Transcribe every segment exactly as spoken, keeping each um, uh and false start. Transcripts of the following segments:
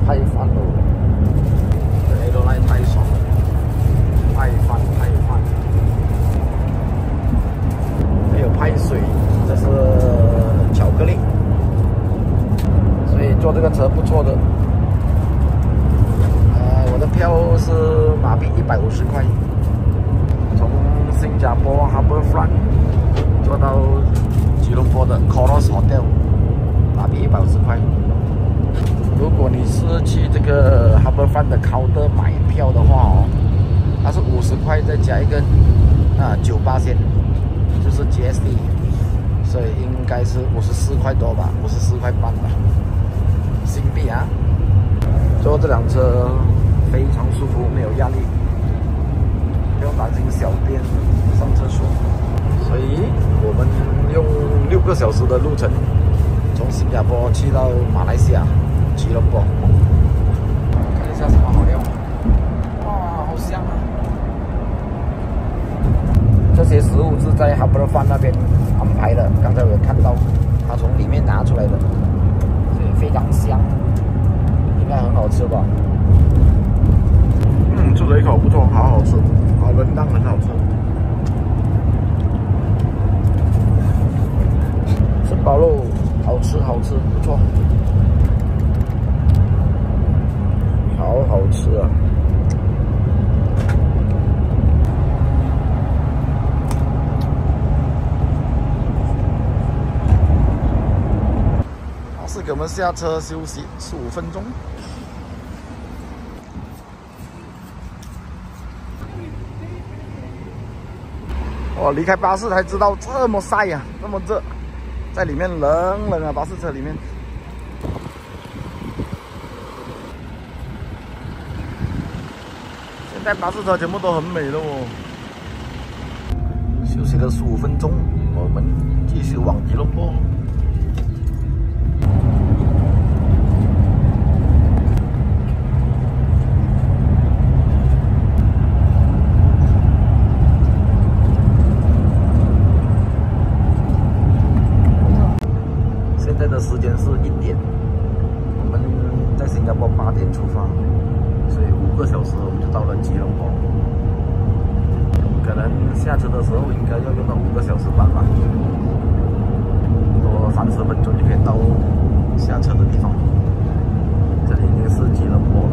太烦了，这 L line 太爽了，太烦太烦。还有派水，这是巧克力，所以坐这个车不错的。呃，我的票是马币一百五十块，从新加坡 Harbourfront 坐到吉隆坡的 Coros Hotel， 马币一百五十块。如果你是去这个 Harbourfront 的 counter 买票的话哦，它是五十块再加一个啊九八仙，就是 G S T， 所以应该是五十四块多吧，五十四块半吧，新币啊。坐这辆车非常舒服，没有压力，不用担心小便上厕所。所以我们用六个小时的路程，从新加坡去到马来西亚吉隆坡。看一下什么好料，哇，好香啊！这些食物是在 Harbourfront 那边安排的，刚才我有看到，他从里面拿出来的，所以非常香，应该很好吃吧？嗯，吃了一口不错，好好吃，好润当，很好吃。吃饱喽，好吃好吃，不错，好好吃啊！老师给我们下车休息十五分钟。我离开巴士才知道这么晒呀、啊，这么热。在里面冷冷啊，巴士车里面。现在巴士车全部都很美了哦。休息了十五分钟，我们继续往吉隆坡。现在的时间是一点，我们在新加坡八点出发，所以五个小时我们就到了吉隆坡。可能下车的时候应该要用到五个小时半吧，多三十分钟就可以到下车的地方。这里已经是吉隆坡了。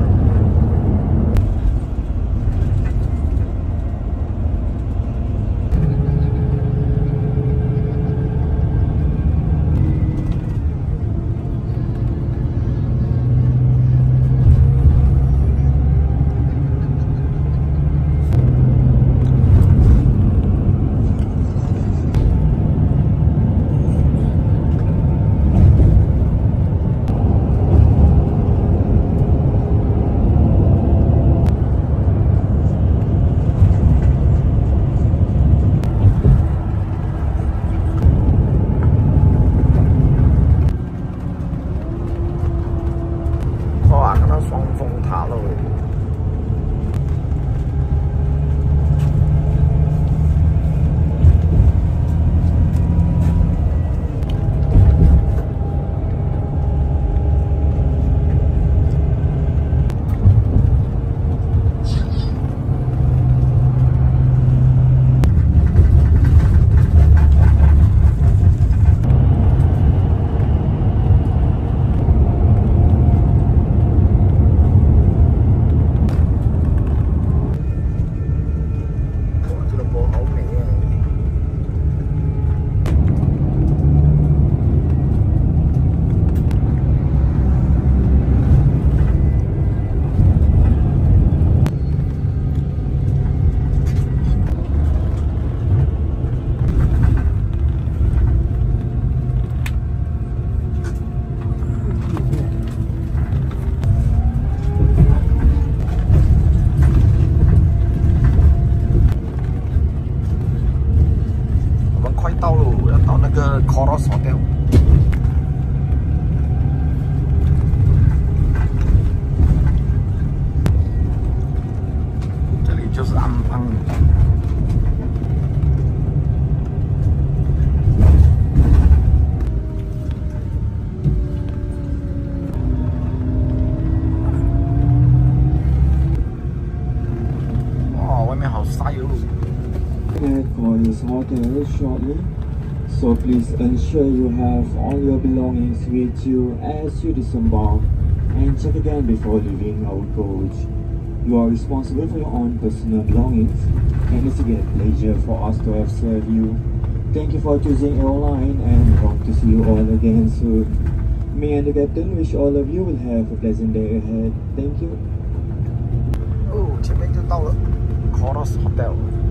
this hotel shortly, so please ensure you have all your belongings with you as you disembark and check again before leaving our coach. You are responsible for your own personal belongings, and it's a great pleasure for us to have served you. Thank you for choosing airline and hope to see you all again soon. Me and the captain wish all of you will have a pleasant day ahead. Thank you. 哦，前面就到了 Coros Hotel。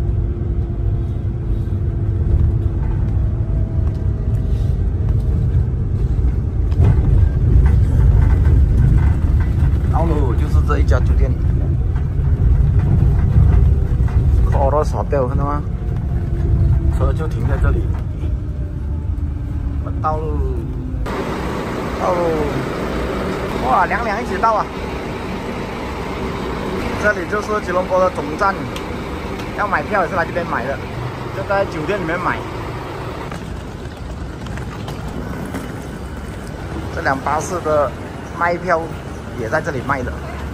到了，就是这一家酒店 Coros Hotel， 看到吗？车就停在这里。我到了，到了，哇，两两一起到啊！这里就是吉隆坡的总站，要买票也是来这边买的，就在酒店里面买。这辆巴士的卖票也在这里卖的。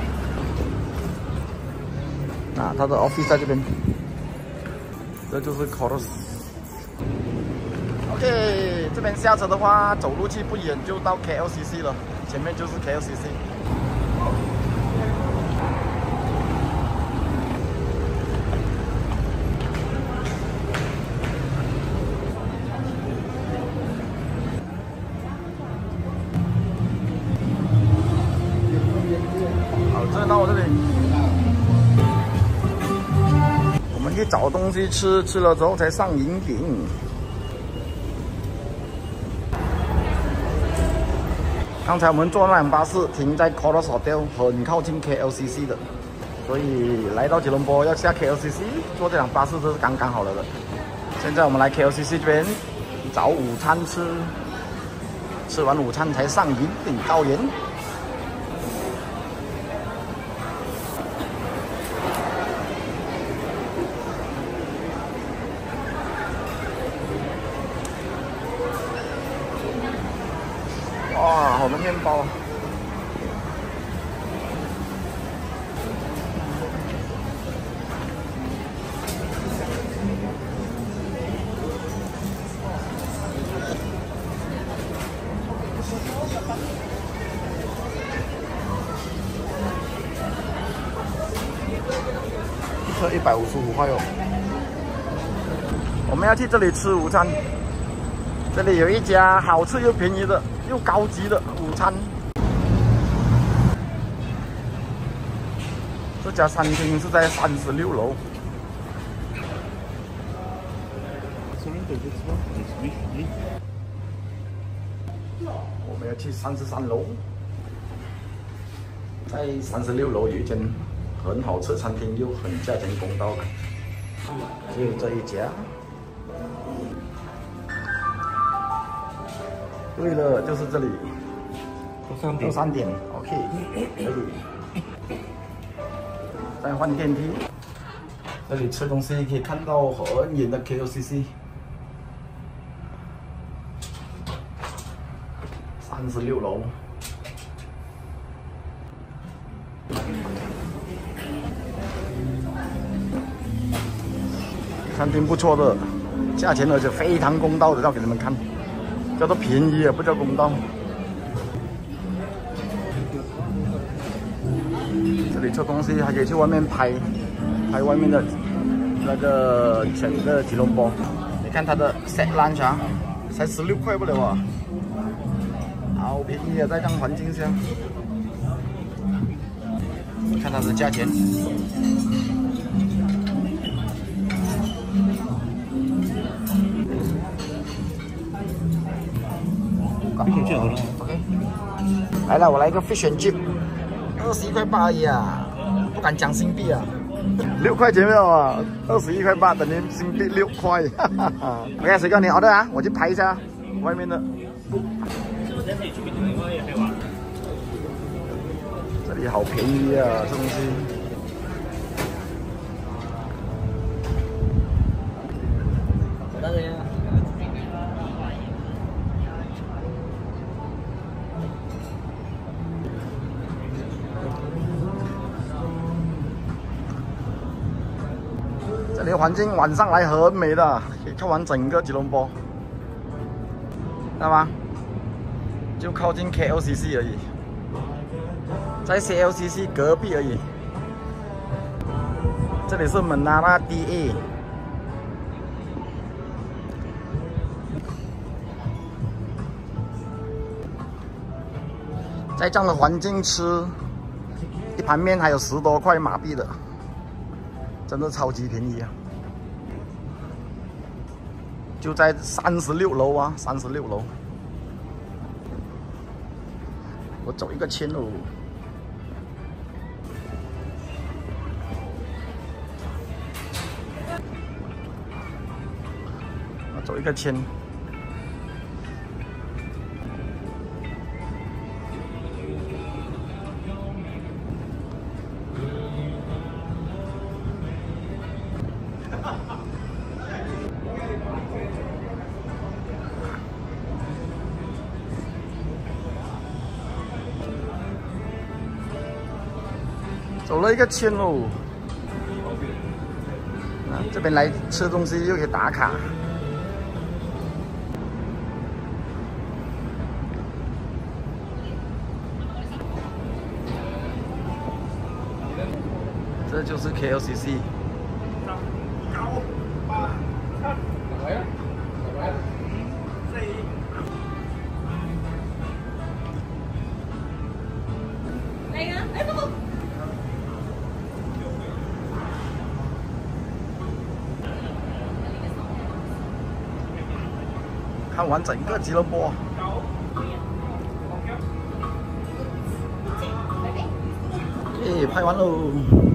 啊，它的 office 在这边。这就是 Coros。OK， 这边下车的话，走路去不远就到 K L C C 了，前面就是 K L C C。 好热闹这里，我们去找东西吃，吃了之后才上云顶。刚才我们坐那辆巴士停在 Coros Hotel， 很靠近 K L C C 的，所以来到吉隆坡要下 K L C C， 坐这辆巴士都是刚刚好了的。现在我们来 K L C C 这边找午餐吃，吃完午餐才上云顶高原。 哇，好多面包！一车一百五十五块哦。我们要去这里吃午餐。 这里有一家好吃又便宜的、又高级的午餐。这家餐厅是在三十六楼。我们要去三十三楼，在三十六楼有一间很好吃的餐厅，又很价钱公道的，只有这一家。 对了，就是这里，二三点 ，OK， 可以。再换电梯，这里吃东西可以看到很远的 K L C C， 三十六楼。餐厅不错的，价钱而且非常公道的，要给你们看。 叫做便宜啊，不叫公道。这里吃东西还可以去外面拍，拍外面的那个整个吉隆坡。你看它的 set lunch 啊，才十六块不了啊，好便宜啊，在这样环境下。看它的价钱。 OK， 来了，我来一个 fish and chip， 二十一块八而已啊，不敢讲新币啊，六块钱没有啊，二十一块八等于新币六块，哈哈哈。OK， 谁叫你 order 啊？我去拍一下外面的。这里好便宜啊，这东西。那个呀。 这里这环境晚上来很美的，可以看完整个吉隆坡，知道吗？就靠近 K L C C 而已，在 K L C C 隔壁而已。这里是 Menara D A。 在这样的环境吃一盘面还有十多块马币的，真的超级便宜啊！就在三十六楼啊，三十六楼。我走一个圈哦。我走一个圈。 走了一个圈哦，啊，这边来吃东西又可以打卡。这就是 K L C C。看完整个吉隆坡。诶，拍完喽。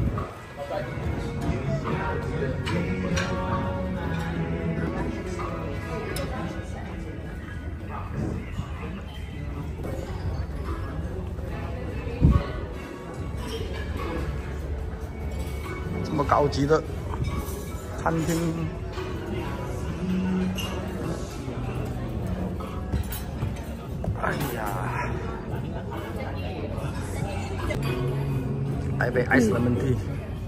这么高级的餐厅。 哎呀，来杯 ice lemon tea。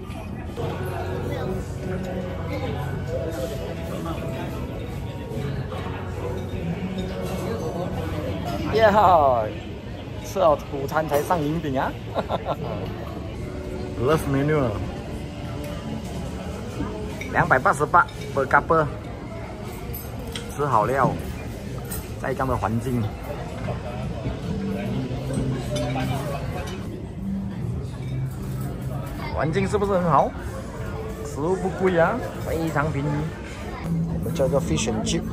呀，吃了午餐才上饮品啊！Love menu， 两百八十八 per cup， 吃好料，在这样的环境。 环境是不是很好？食物不贵啊，非常便宜。我们叫个 fish and chip。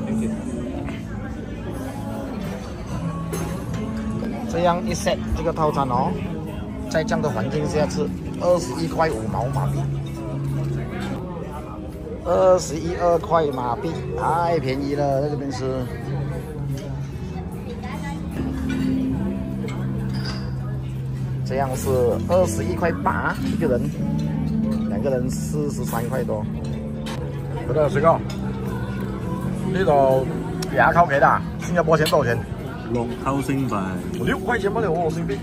这样一 set 这个套餐哦，在这样的环境下吃二十一块五毛马币，二十一二块马币，太便宜了，在这边吃。 这样是二十一块八一个人，两个人四十三块多。嗰度水哥，呢度牙扣幾大？新加坡錢多少錢？ 六扣新幣， 六塊錢不了哦，新幣。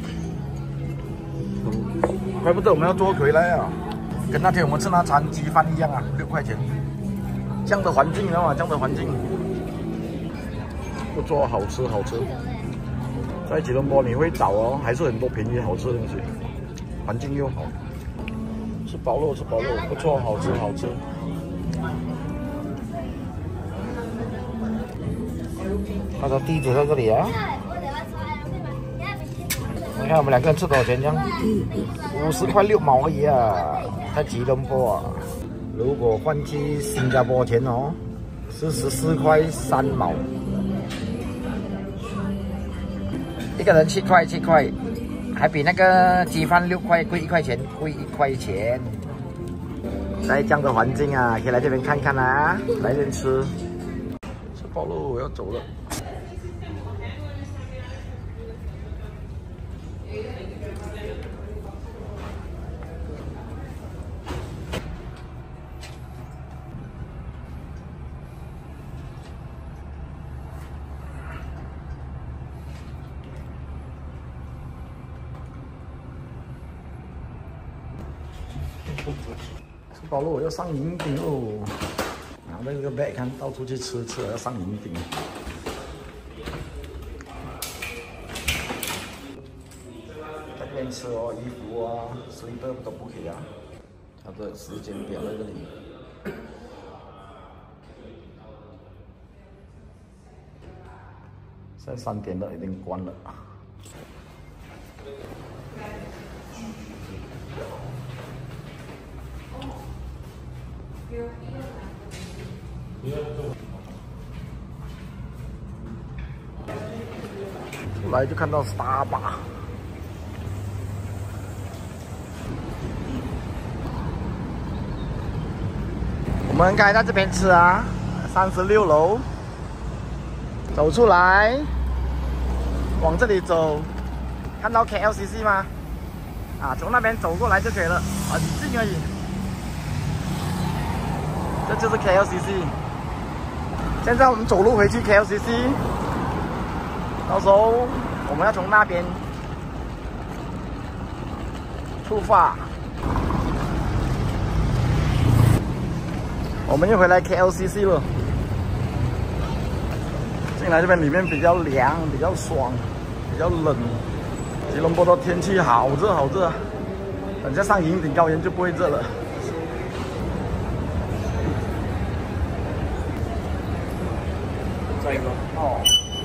怪不得我們要做回來啊，跟那天我們吃那餐雞飯一樣啊，六塊錢。這樣的環境，你知道嗎？這樣的環境，不做好吃好吃。 在吉隆坡你会找哦，还是很多便宜好吃的东西，环境又好，吃饱了吃饱了，不错，好吃好吃。他的地址在这里啊。你看我们两个人吃多少钱？这样，五十块六毛而已啊，在吉隆坡啊。如果换去新加坡钱哦，是十四块三毛。 一个人七块七块，还比那个鸡饭六块贵一块钱，贵一块钱。在这样的环境啊，可以来这边看看啊，来这边吃。吃饱了，我要走了。吃饱了，要上银顶喽！拿着这个 bag 看到处去吃，吃了要上银顶。在这边吃哦，衣服啊、sleeper 都不可以啊。它的时间表在这里。现在三点了，已经关了。 出来就看到 Starbucks， 我们刚才在这边吃啊，三十六楼，走出来，往这里走，看到 K L C C 吗？啊，从那边走过来就可以了，很近而已。 这就是 K L C C。现在我们走路回去 K L C C， 到时候我们要从那边出发，我们又回来 K L C C 了。进来这边里面比较凉，比较爽，比较冷。吉隆坡的天气好热好热，等下上银顶高原就不会热了。 这个哦，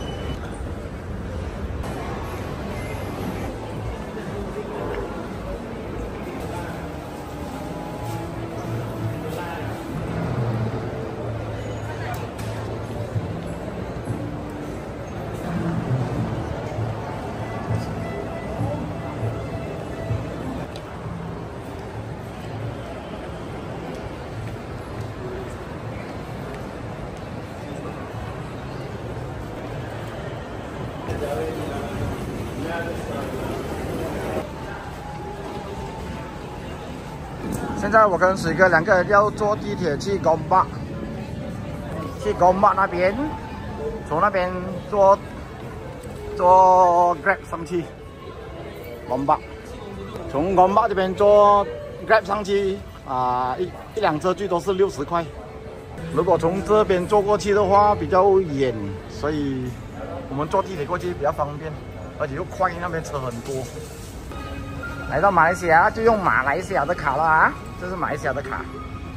现在我跟水哥两个人要坐地铁去高巴，去高巴那边，从那边坐坐 Grab 上去高巴，从高巴这边坐 Grab 上去啊、呃，一一辆车最多是六十块。如果从这边坐过去的话比较远，所以我们坐地铁过去比较方便，而且又快，那边车很多。来到马来西亚就用马来西亚的卡了啊！这是马来西亚的卡。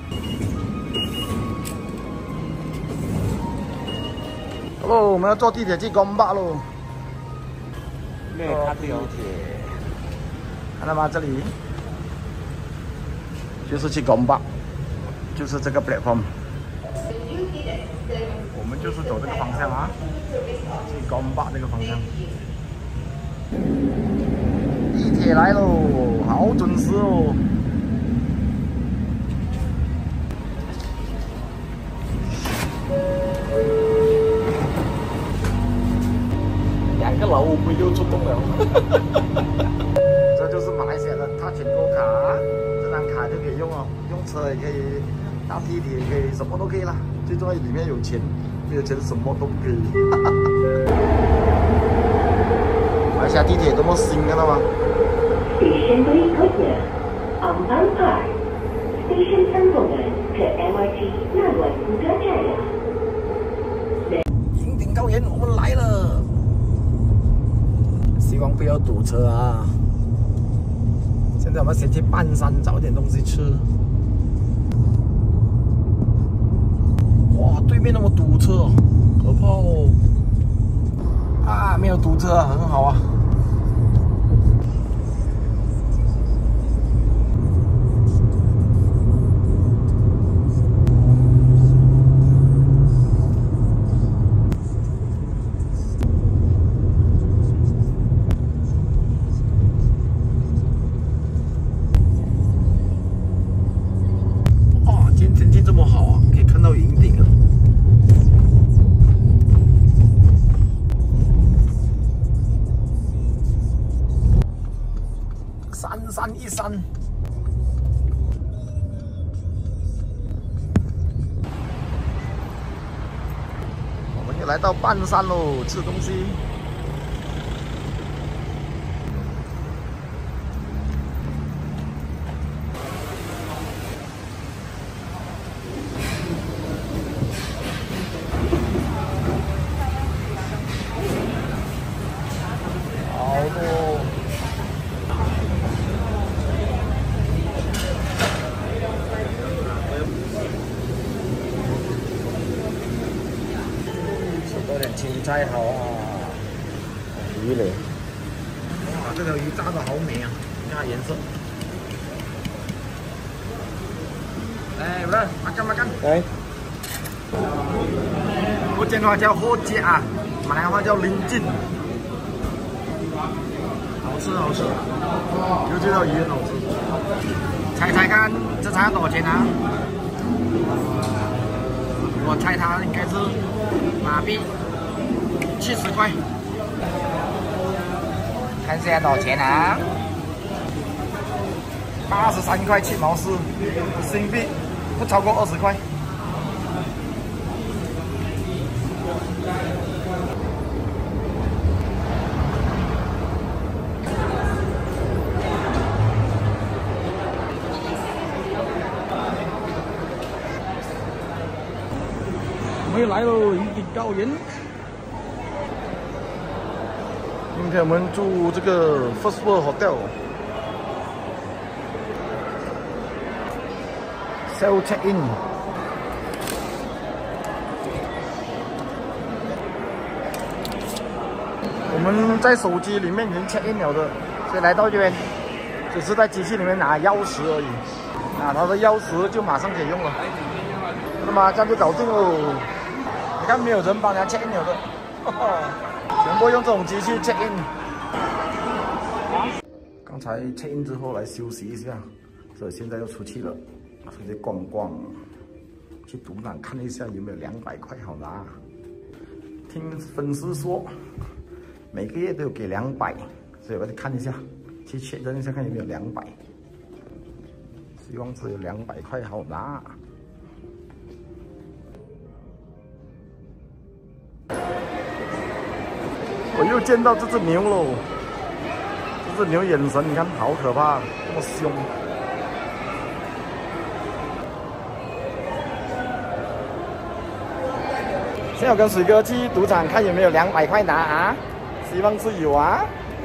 哦，我们要坐地铁去公巴喽。坐地铁，看到吗？这里就是去公巴，就是这个 platform。我们就是走这个方向啊，去公巴这个方向。地铁来喽，好准时哦！两个老乌龟又出动了。这就是马来西亚的Touch 'n Go卡，这张卡就可以用哦，用车也可以，搭地铁也可以，什么都可以啦。最重要里面有钱，没有钱什么都不可以。马来西亚地铁多么新，看到吗？ Stesen berikutnya, Ampang Park. Stesen sambungan ke M R T Labuan Putrajaya. 银顶高原，我们来了！希望不要堵车啊！现在我们先去半山找点东西吃。哇，对面那么堵车，可怕哦！啊，没有堵车，很好啊。 三山一山，我们又来到半山喽，吃东西。 菜好啊，鱼嘞！哇，这条鱼炸的好美啊！你看颜色。来，不是，马干马干。 来， 福建话叫后街啊，马来话叫临近。好吃好吃，有这条鱼很好吃。猜猜看，这菜要多少钱啊？我猜它应该是马币七十块。看现在多少钱啊？八十三块七毛四，新币不超过二十块。我们又来喽，云顶高原。今天我们住这个 First World Hotel。Self check in。我们在手机里面已经 check in 了的，所以来到这边只是在机器里面拿钥匙而已。拿他的钥匙就马上可以用了。那么这样就搞定喽。你看没有人帮人家 check in 了的，全部用这种机器 check in。刚才 check in 之后来休息一下，所以现在又出去了。出去逛逛，去赌场看一下有没有两百块好拿。听粉丝说，每个月都有给两百，所以我去看一下，去确认一下看有没有两百。希望是有两百块好拿。我又见到这只牛喽，这只牛眼神你看好可怕，这么凶。现在我跟水哥去赌场看有没有两百块拿啊，希望是有啊。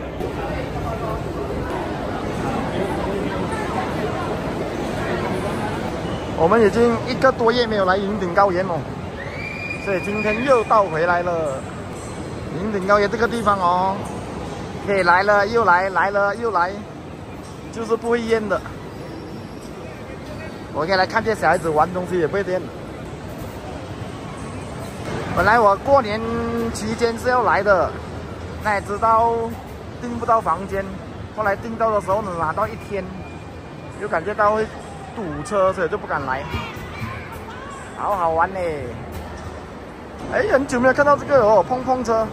我们已经一个多月没有来云顶高原了，所以今天又到回来了。云顶高原这个地方哦，可以来了又来，来了又来，就是不会厌的。我可以来看这些小孩子玩东西也不会厌。本来我过年期间是要来的，那也知道订不到房间，后来订到的时候呢，拿到一天，又感觉到会堵车，所以就不敢来。好好玩呢！哎，很久没有看到这个哦，碰碰车。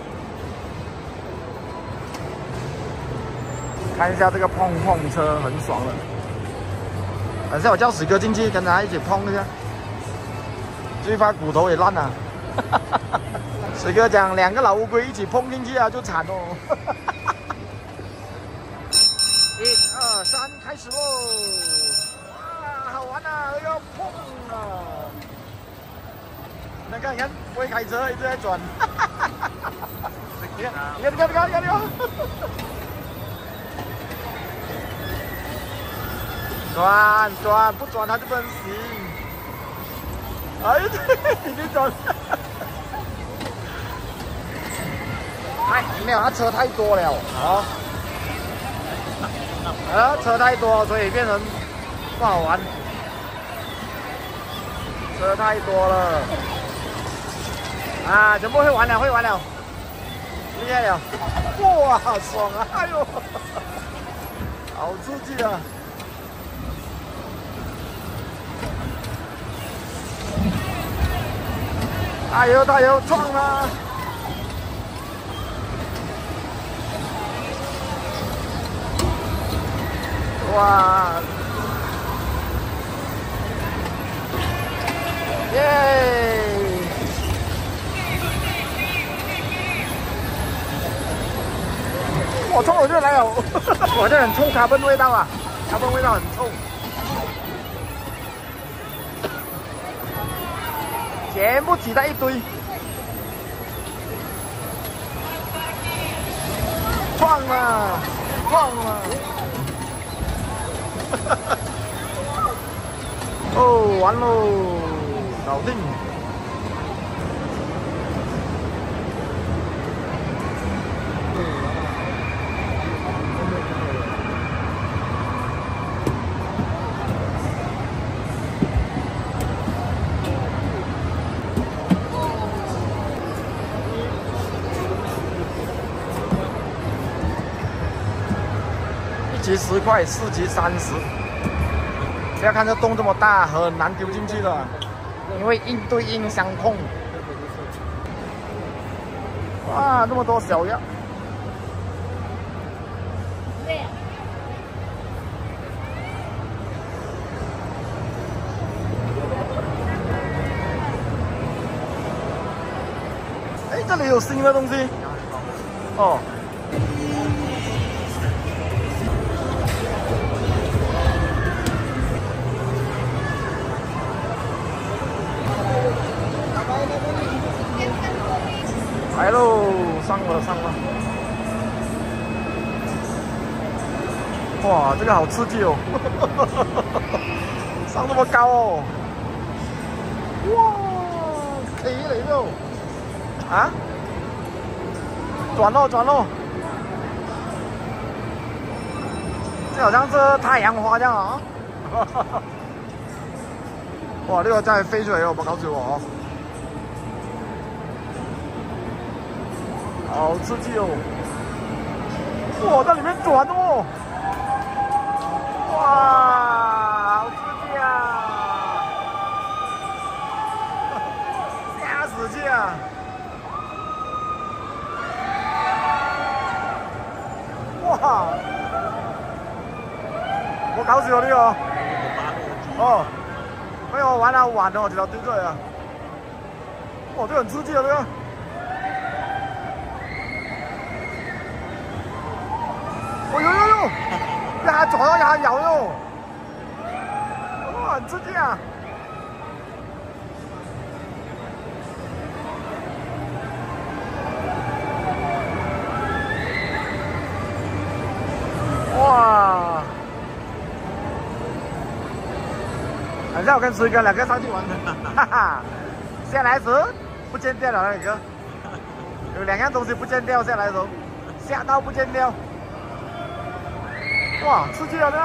看一下这个碰碰车，很爽了。等下我叫水哥进去跟他一起碰一下，最怕骨头也烂了。水哥讲两个老乌龟一起碰进去啊，就惨哦。一二三，开始喽！哇，好玩啊，要碰啊！你看，你看，不会开车，一直在转。你看，你看，你看，你看，你看，你看。转转，不转它就不能行。哎，对，你转。哎，没有，它车太多了啊！啊，车太多，所以变成不好玩。车太多了啊！全部会玩了，会玩了，厉害了！哇，爽啊！哎呦，好刺激啊！加油加油，撞啊！哇！耶！我冲我就来了，我这很冲卡奔味道啊，卡奔味道很冲。全部挤在一堆，撞了，撞了！哦，完喽，搞定！ 级十块，四级三十。不要看这洞这么大，很难丢进去的，因为硬对硬相碰。哇，那么多小鸭！对。哎，这里有新的东西。哦。 来喽，上了上了！哇，这个好刺激哦！上那么高哦！哇，可以了哟！啊？转喽转喽！这好像是太阳花这样啊！哇，这个在飞水哦，不告诉我哦。 好刺激哦！哇，在里面转哦！哇，好刺激啊！吓死去啊！哇！我搞死了这个！哦，没有玩了晚了，我知道对对啊！哇，这很刺激啊，这个！ 哦呦呦呦！一下左右一下右哟，哇，很刺激啊！哇！很像我跟崔哥两个上去玩的，哈哈！下来时不见掉了那个，有两样东西不见掉，下来的时候吓到不见掉。 哇，刺激了呢！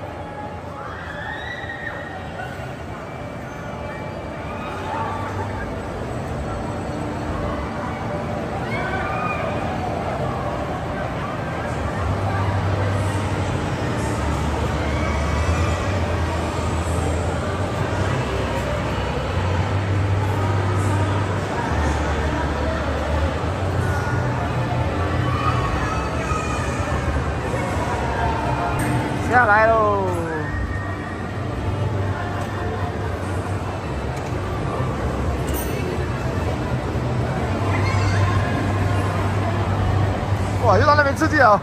下来喽！哇，又到那边刺激了！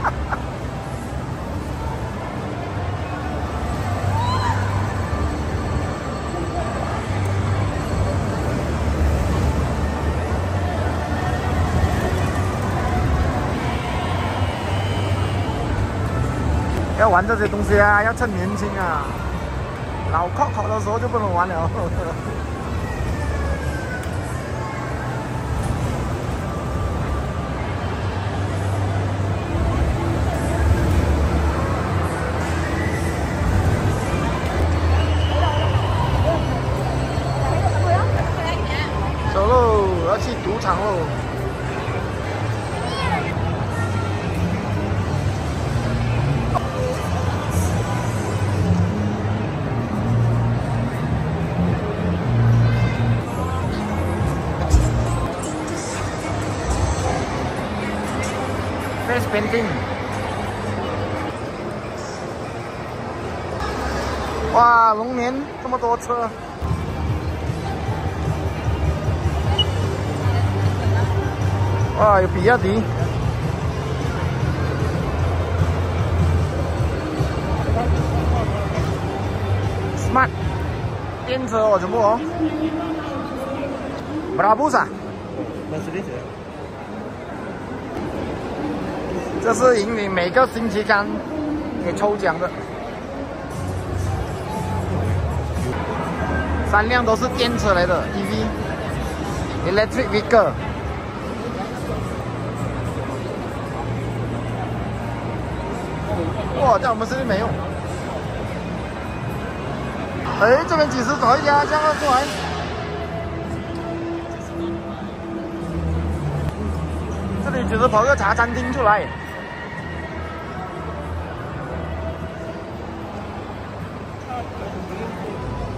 要玩这些东西啊，要趁年轻啊！老靠考的时候就不能玩了。走喽，要去赌场喽！ Face painting， 哇，龙年这么多车，哇，有比亚迪，Smart， 电车哦，全部哦 ，Brabus 啊。 这是引领每个星期三给抽奖的，三辆都是电车来的 E V，Electric Vehicle。哇，在我们这里没有。哎，这边几十找一家，这样过来。这里只是跑个茶餐厅出来。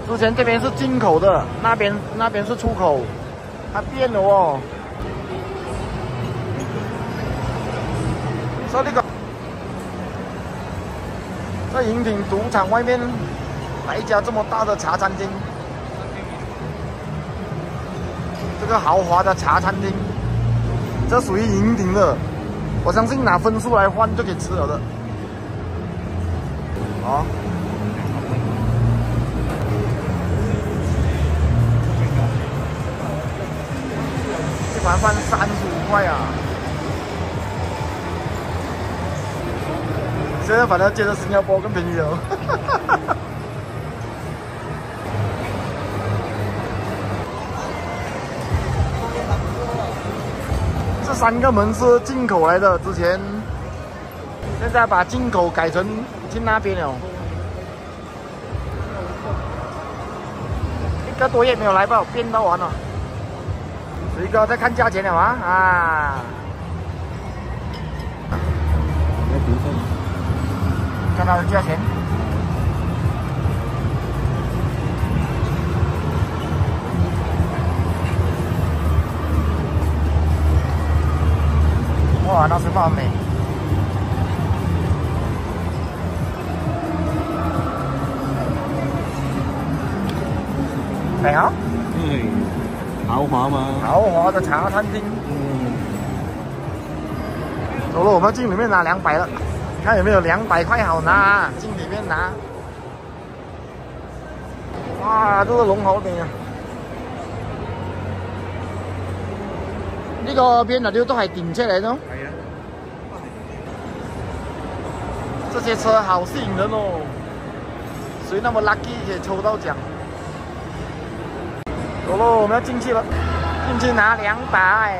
之前这边是进口的，那边那边是出口，它变了哦。说那个，在银町赌场外面来一家这么大的茶餐厅，这个豪华的茶餐厅，这属于银町的，我相信拿分数来换就可以吃了的。啊。 一盘饭三十五块啊！现在反正觉得新加坡更便宜了。这三个门是进口来的，之前现在把进口改成进那边了。一个多月没有来吧，变到完了。 水哥在看价钱了吗？啊！看他的价钱。哇，那水泡很美。美啊！ 对。 豪华吗？ 豪华的茶餐厅。嗯。走了，我们进里面拿两百了，看有没有两百块好拿，进里面拿。哇，这个龍好美啊！呢個邊啊，都係電車嚟咯。係啊。這些車好吸引人哦，誰那麼 lucky 可以抽到獎？ 走喽，我们要进去了，进去拿两百。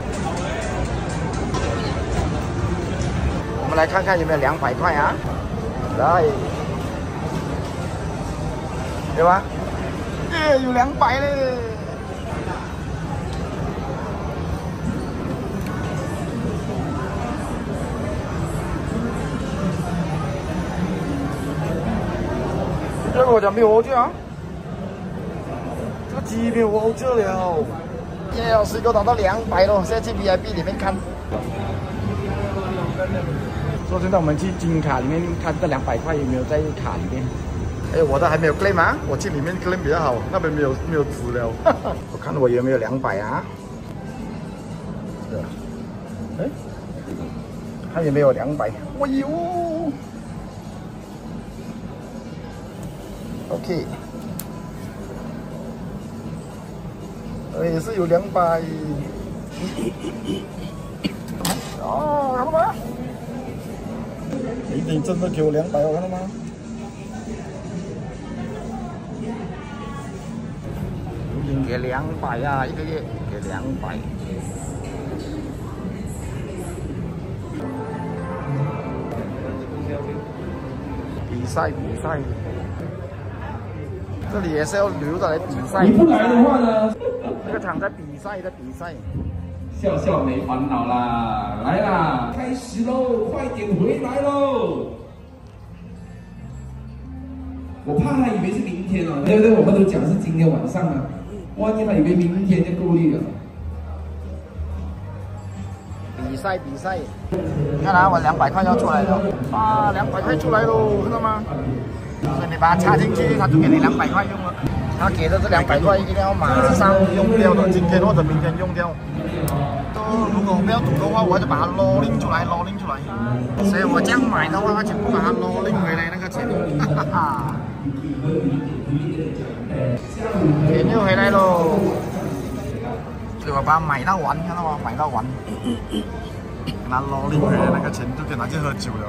我们来看看有没有两百块啊？来，有吧？耶，有两百嘞！这个我讲没有我去啊。 机票我好这了，耶！老师给我打到两百了，现在去 V I P 里面看。说现在我们去金卡里面看这两百块有没有在卡里面。哎，我的还没有 claim 啊，我去里面 claim 比较好，那边没有没有纸了。我看我有没有两百啊？是啊。哎，看有没有两百？我有。OK。 也是有两百。哦，看到吗？一定真的给我两百哦，看到吗？一定给两百啊，一个月给两百。比赛比赛，这里也是要留着来比赛。 你不来的话呢？ 这个场在比赛的比赛， 笑笑没烦恼啦，来啦，开始喽，快点回来喽！我怕他以为是明天哦，对不对？我们都讲是今天晚上啊，万一他以为明天就够力了。 比赛比赛，你看啊，我两百块要出来了，啊，两百块出来喽，看到吗？所以你把它插进去，他就给你两百块用了。 他给的这两百块一定要马上用掉的，今天或者明天用掉。都如果我不要赌的话，我就把它捞拎出来，捞拎出来。所以我这样买的话，他全部把它捞拎回来那个钱，哈哈。钱又回来喽。所以我把它买到完，看到吗？买到完，拿捞拎回来那个钱就可以拿去喝酒了。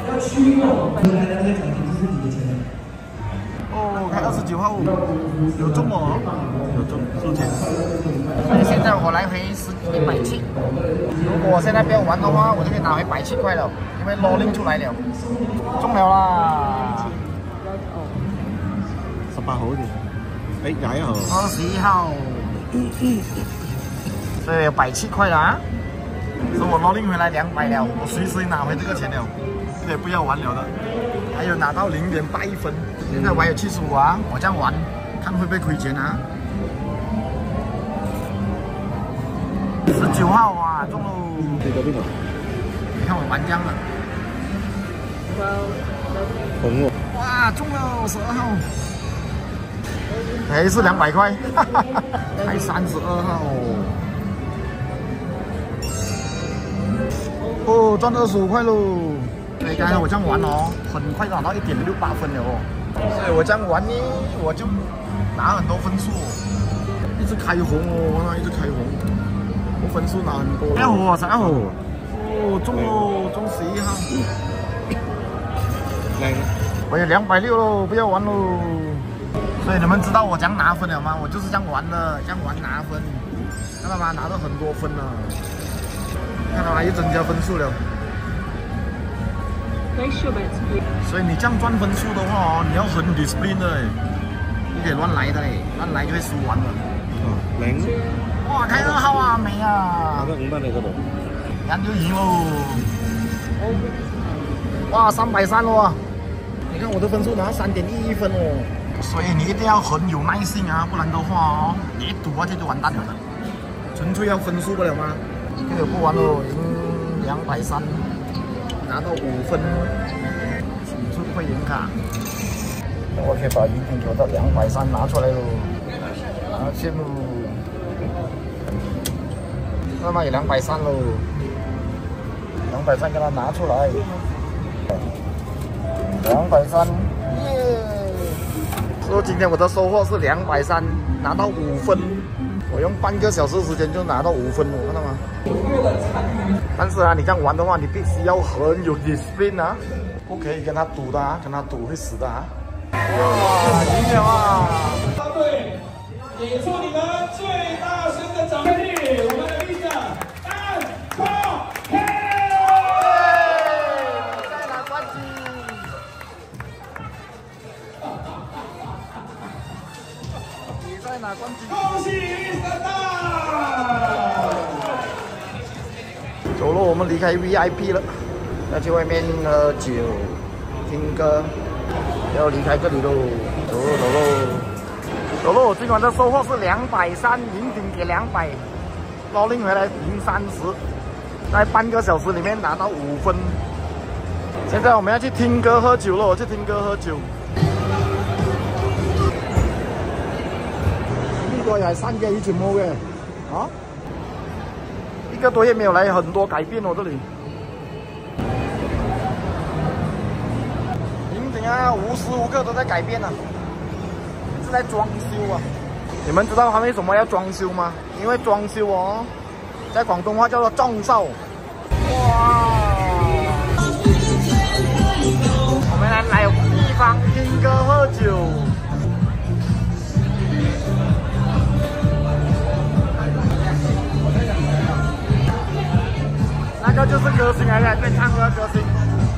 哦，开二十九号有中哦，有中输钱。所以现在我来回十一百七。如果我现在不要玩的话，我就可以拿回百七块了，因为罗令出来了，中了啦。 十八號嘅，誒廿一號。 二十一號，所以有百七塊了啊。所以我羅令回來兩百了，我隨時拿回這個錢了，也不要玩了的。還有拿到零點八一分，現在我還有七十五啊，我這樣玩， 看会不会亏钱啊？十九号啊，中喽！ 这个病了， 你看我完浆了。 红哦。 哇，中了十二号。还是两百块，哈哈哈，还三十二号。哦，赚二十五块喽！所以刚才我这样玩哦，很快拿到一点六八分了哦。所以我这样玩呢，我就拿很多分数，一直开红哦，一直开红，我分数拿很多。三号，三号，哦，中喽，中十一号。 来， 我有两百六喽，不要玩喽。所以你们知道我这样拿分了吗？我就是这样玩的，这样玩拿分，看到吗？拿到很多分了，看到吗？又增加分数了。所以你这样赚分数的话哦，你要很 discipline 的，不可以乱来的，乱来就会输完了。 哦，零。 哇，开二号啊，美啊！ 拿到五百那个咯， 人就赢喽。哇，三百三喽！你看我的分数拿三点一一分哦。所以你一定要很有耐心啊，不然的话哦，你一赌啊这就完蛋了。纯粹要分数不了吗？这个不玩喽，赢两百三，拿到五分，请出会员卡。我可以把云顶球的两百三拿出来喽，拿去喽。那么有两百三喽，两百三给它拿出来，两百三，耶！所以今天我的收获是两百三，拿到五分。我用半个小时时间就拿到五分，我看到吗？但是啊，你这样玩的话，你必须要很有 discipline 啊，不可以跟他赌的啊，跟他赌会死的啊。哇，赢了啊！大队，给出你们最大声的掌声！我们的力量，三、八、嘿！比赛拿冠军。比赛拿冠军！恭喜神大！走了，我们离开 V I P 了，要去外面喝酒、听歌。要离开这里喽，走喽走喽，走喽！今晚的收获是两百三，银顶给两百，捞令回来赢三十，在半个小时里面拿到五分。现在我们要去听歌喝酒了，去听歌喝酒。呢個又係新嘅，以前冇嘅，啊？一個多月沒有來，很多改變哦，這裡。啊，无时无刻都在改变呢、啊，是在装修啊！你们知道他为什么要装修吗？因为装修哦，在广东话叫做种寿。哇！我们来来有地方听歌喝酒。那个就是歌星来的，对唱歌歌星。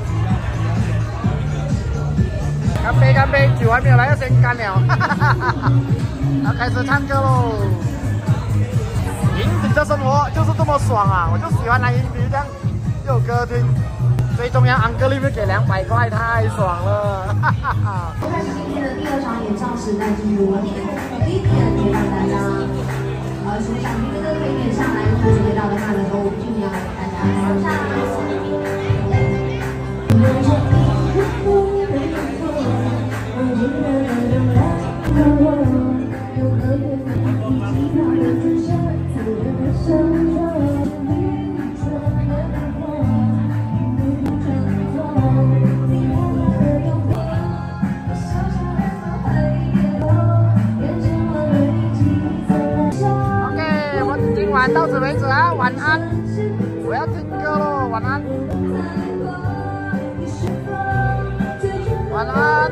干杯干杯，酒还没有来，要先干了，要开始唱歌喽！营底的生活就是这么爽啊，我就喜欢来营底这样，又有歌听，最重要，安哥里面给两百块，太爽了，哈哈哈！ 开始今天的第二场演唱是来自于我们天空 Vivian 陪伴大家，呃，请小明哥哥可以点上来，如果准备到的话，能够尽量大家上上。 到此为止啊，晚安！我要听歌喽，晚安，晚安。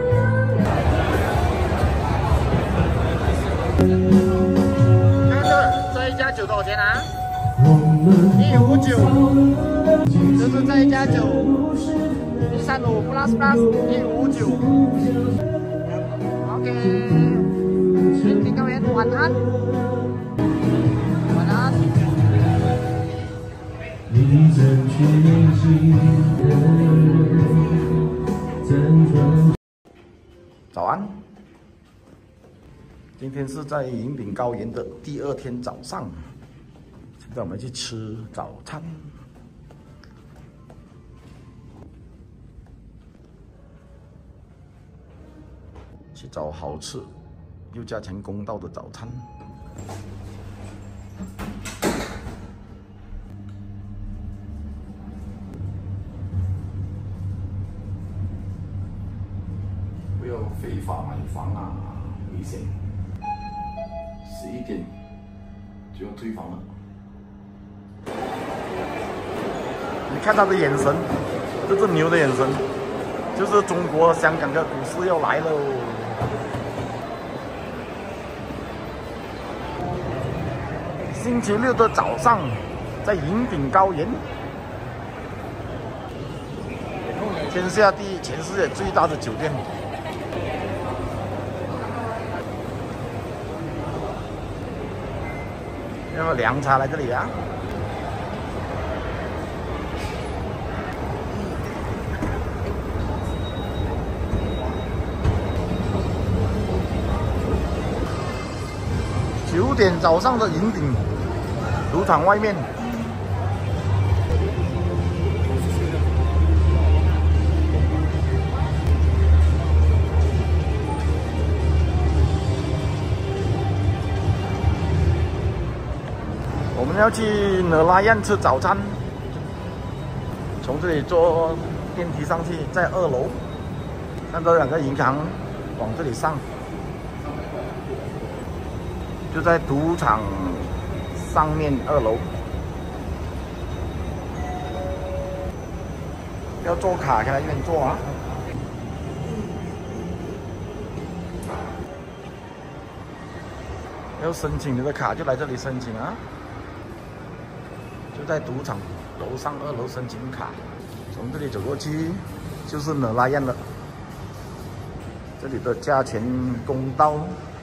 看这这一家酒多少钱啊？一五九，就是这一家酒，一三五 plus plus 一五九。OK， 云顶高原，晚安。早安， 今天是在云顶高原的第二天早上，现在我们去吃早餐。去找好吃又价钱公道的早餐。不要非法买房啊，危险！十一点就要退房了。你看他的眼神，这只牛的眼神，就是中国香港的股市要来喽。星期六的早上，在云顶高原，天下第一、全世界最大的酒店。要不凉茶来这里啊？九点早上的云顶赌场外面，我们要去哪拉燕吃早餐。从这里坐电梯上去，在二楼看到两个银行往这里上。就在赌场上面二楼，要做卡，可以来这边做啊。要申请你的卡，就来这里申请啊。就在赌场楼上二楼申请卡，从这里走过去就是哪拉燕了。这里的价钱公道。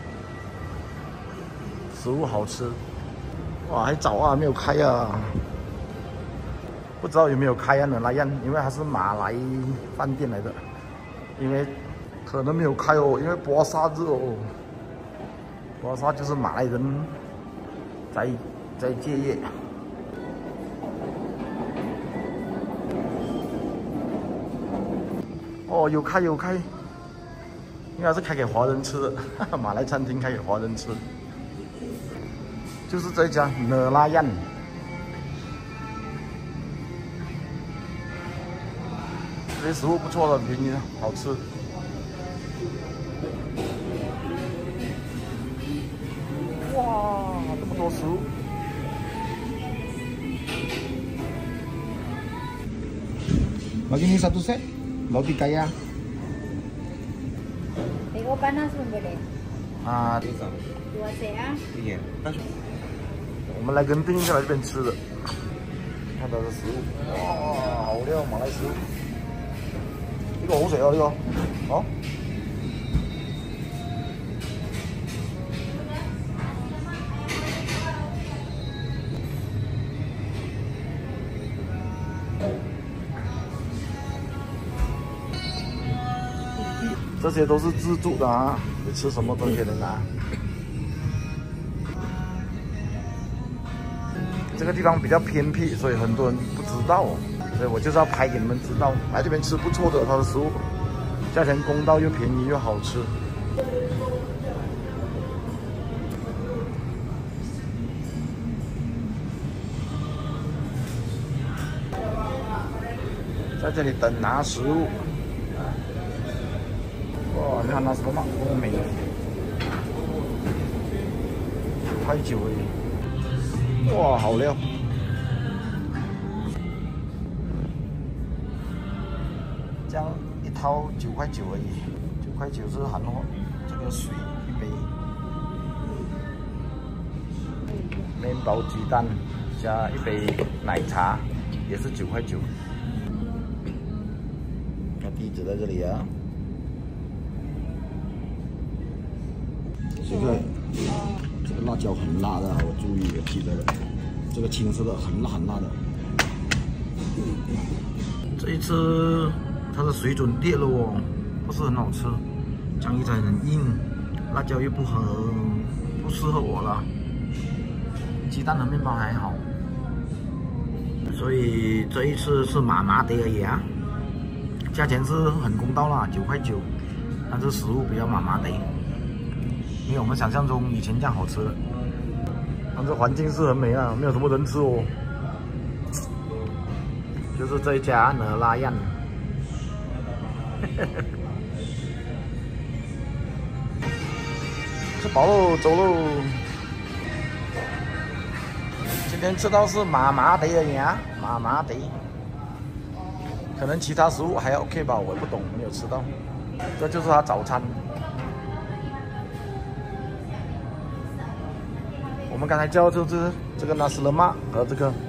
食物好吃，哇，还早啊，没有开啊，不知道有没有开啊呢？那样，因为还是马来饭店来的，因为可能没有开哦，因为波沙日哦，波沙就是马来人在在借业。哦，有开有开，应该是开给华人吃的，马来餐厅开给华人吃。就是这家哪拉燕，这些食物不错的，便宜的，好吃。哇，这么多食物！Bagi ni satu set, roti kaya. Tengok panas pun boleh. Ah, dua set ah. Iya. 我们来跟丁就来这边吃的，看到的食物，哇，好料，马来食物。呢個好食啊，呢、這個，好。这些都是自助的啊，你吃什么都可以拿。这个地方比较偏僻，所以很多人不知道，所以我就是要拍给你们知道。来这边吃不错的，它的食物价钱公道，又便宜又好吃。在这里等拿食物。哇，你看拿什么嘛？欧美的，九块九而已。哇，好料！这样一套九块九而已，九块九是含货。这个水一杯，面包鸡蛋加一杯奶茶，也是九块九。那地址在这里啊。这个。这个辣椒很辣的，我注意我记得了。这个青色的很辣很辣的。这一次它的水准跌了哦，不是很好吃，酱一才很硬，辣椒又不很适合我了。鸡蛋和面包还好，所以这一次是麻麻的而已啊。价钱是很公道啦，九块九，但是食物比较麻麻的，没有我们想象中以前这样好吃的。但是环境是很美啊，没有什么人吃哦。就是这一家呢拉样。吃饱喽，走喽。今天吃到是麻麻的而已啊，麻麻的。可能其他食物还 OK 吧，我也不懂，没有吃到。这就是他早餐。我们刚才叫就是这个纳斯勒玛和这个。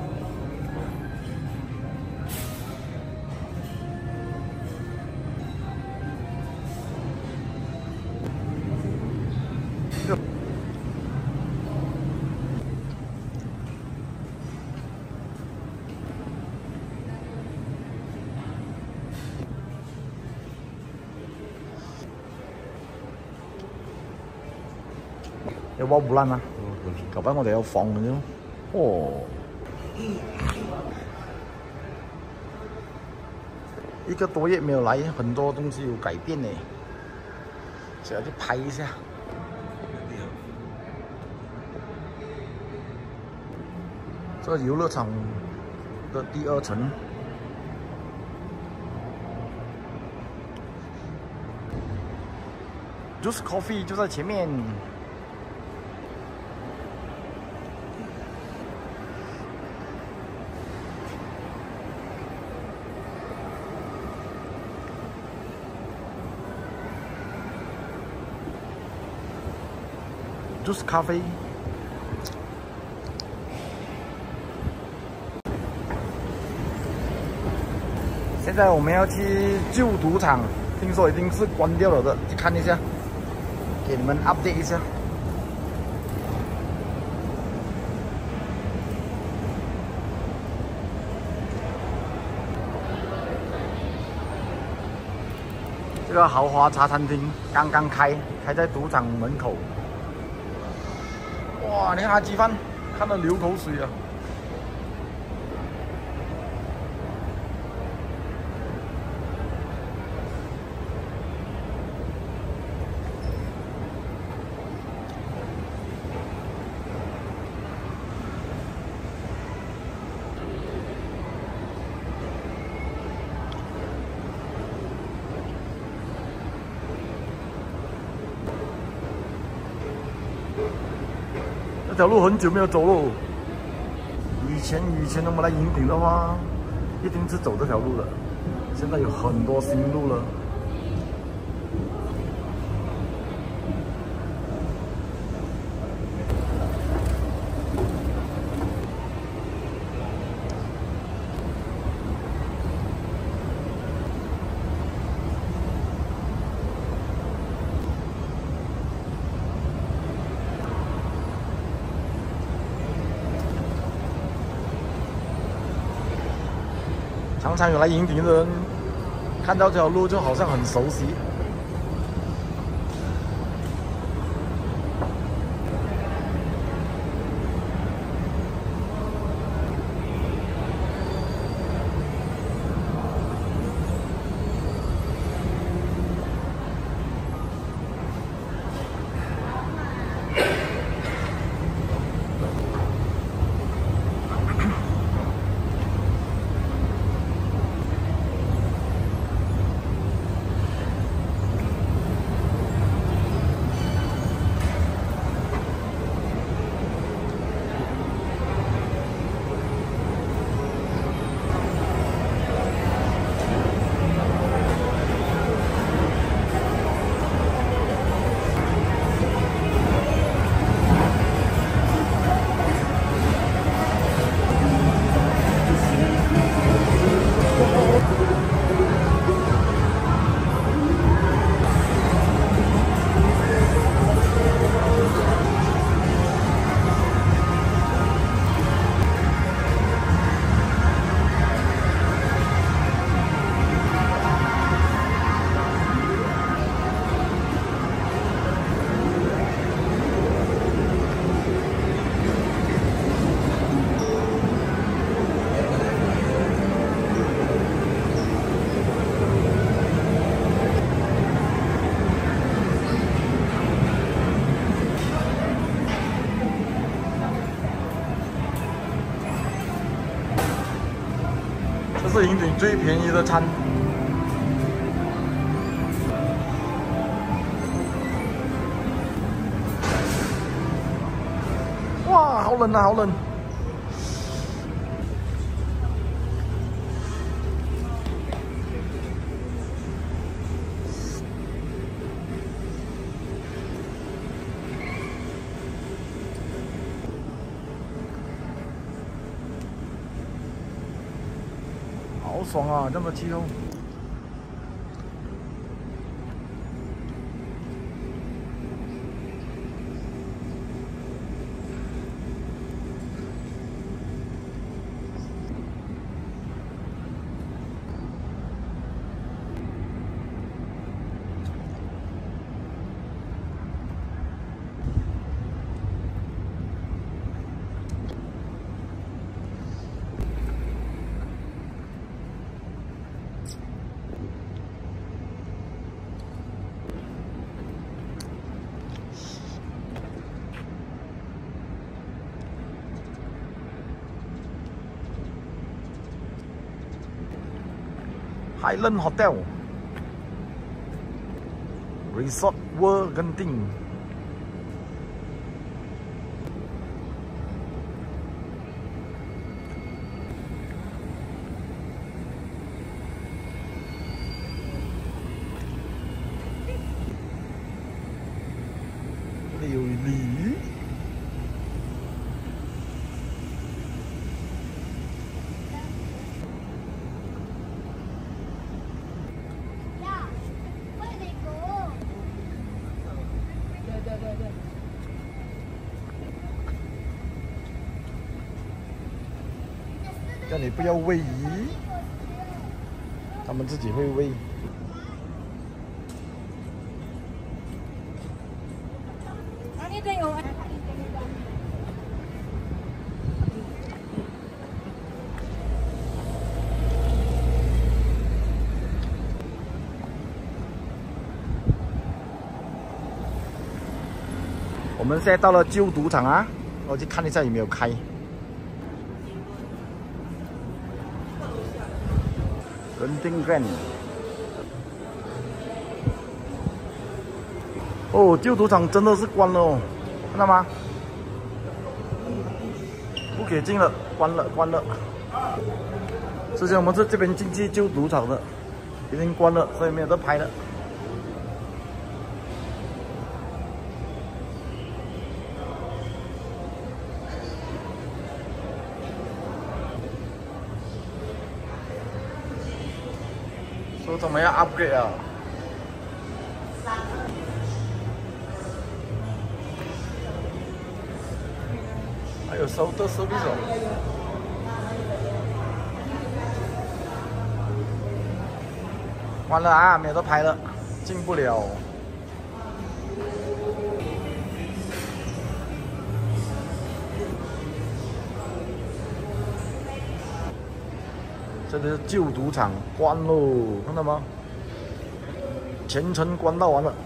有冇唔爛啊？舊班我哋有放嘅啫。哦，一個多月沒有來，很多東西有改變呢。想要去拍一下。這遊樂場的第二層。Juice Coffee 就在前面。Juice 咖啡。现在我们要去旧赌场，听说已经是关掉了的，去看一下，给你们 update 一下。这个豪华茶餐厅刚刚开，开在赌场门口。哇，你看他鸡饭，看得流口水啊！这条路很久没有走喽。以前以前我们来云顶的话，一定是走这条路的。现在有很多新路了。常常有来云顶的人，看到这条路就好像很熟悉。 营顶最便宜的餐。哇，好冷啊，好冷！好爽啊，这么气候。Highland Hotel Resort World Genting. Liều lì. Yeah, 叫你不要喂鱼，他们自己会喂。 Ini tengok. 我们现在到了旧赌场啊，我去看一下有没有开。Genting Grand。哦，旧赌场真的是关了哦，看到吗？不给进了，关了，关了。之前我们是这边进去旧赌场的，已经关了，所以没有得拍了。 说怎么样 upgrade 啊？还有收的收币手。完了啊，没有得拍了，进不了。这个是旧赌场关喽，看到吗？全程关到完了，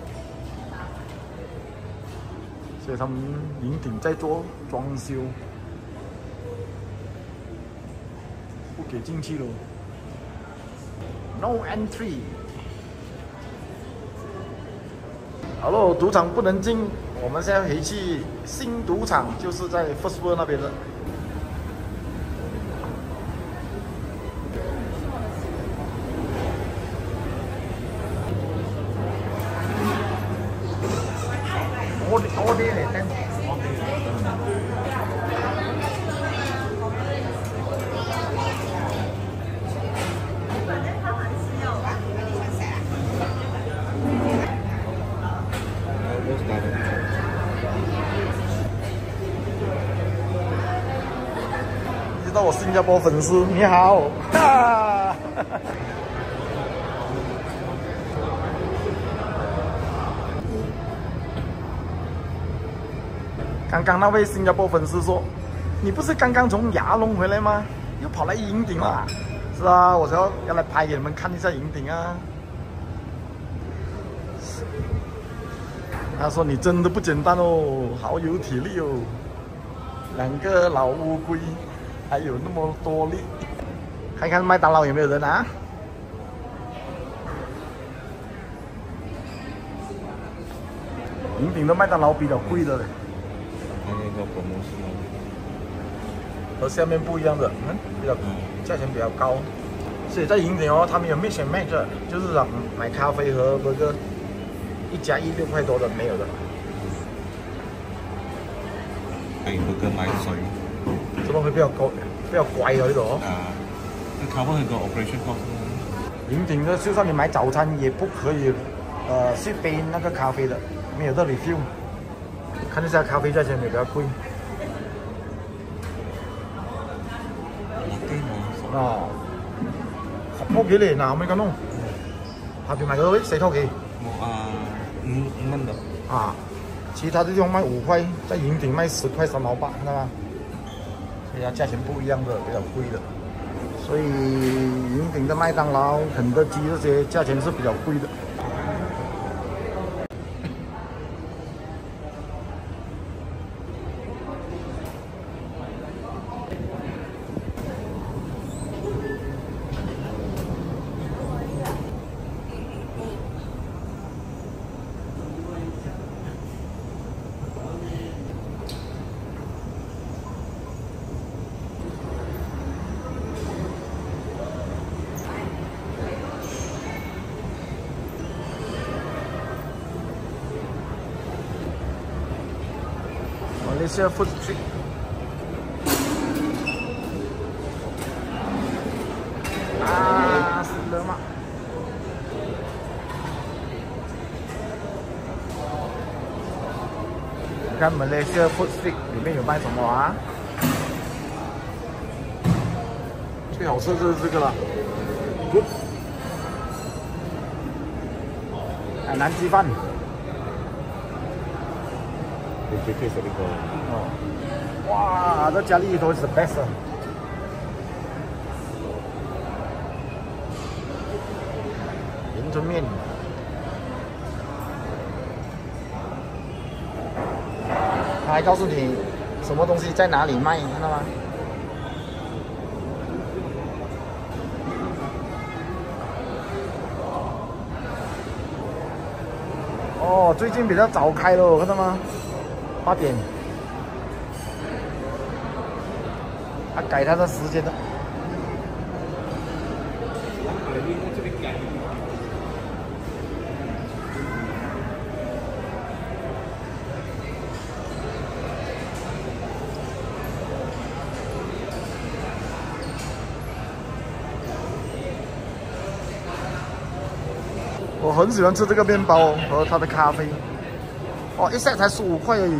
所以他们营顶在做装修，不给进去喽 ，No entry。好喽，赌场不能进，我们现在回去新赌场，就是在 First World 那边的。 多啲多啲嚟聽。知道我新加坡粉丝，你好，哈。刚刚那位新加坡粉丝说：“你不是刚刚从牙龙回来吗？又跑来营顶了？”是啊，我要要来拍给你们看一下营顶啊。他说：“你真的不简单哦，好有体力哦，两个老乌龟，还有那么多力。” 看看麦当劳有没有人啊？云顶的麦当劳比较贵的嘞， 那个广东是吗？ 和下面不一样的，嗯，比较价钱比较高。所以在云顶哦，他们有 mix and match， 就是让买咖啡和那个一加一六块多的没有的。 係嗰個買水。 怎麼會比較高比較貴啊呢度？ 啊，佢靠翻佢個 operation cost。 云顶的，就算你买早餐也不可以，呃，是杯那个咖啡的，没有这里 refill。看一下咖啡价钱有没有比较贵。哦，屋企嚟嗱，咁樣咯。下邊賣嗰啲四扣幾？ 我啊五五蚊的。 啊，其他的地方卖五塊，在云顶卖十塊三毛八，知道嗎？所以它價錢不一樣的，比較貴的。所以云顶的麦当劳、肯德基这些价钱是比较贵的。Malaysia Food Street。啊，死了吗？你看 Malaysia Food Street 里面有卖什么啊？最好吃就是这个了。Good。海南鸡饭。 你最推食呢個？ 哦，哇，這家裏頭是 best。雲吞麵，他還告訴你什麼東西在哪裡賣，你知道嗎？哦，最近比較早開了，看到嗎？八點，他改他的時間了。我很喜歡吃這個麵包和它的咖啡。哦，一 set 才十五塊而已。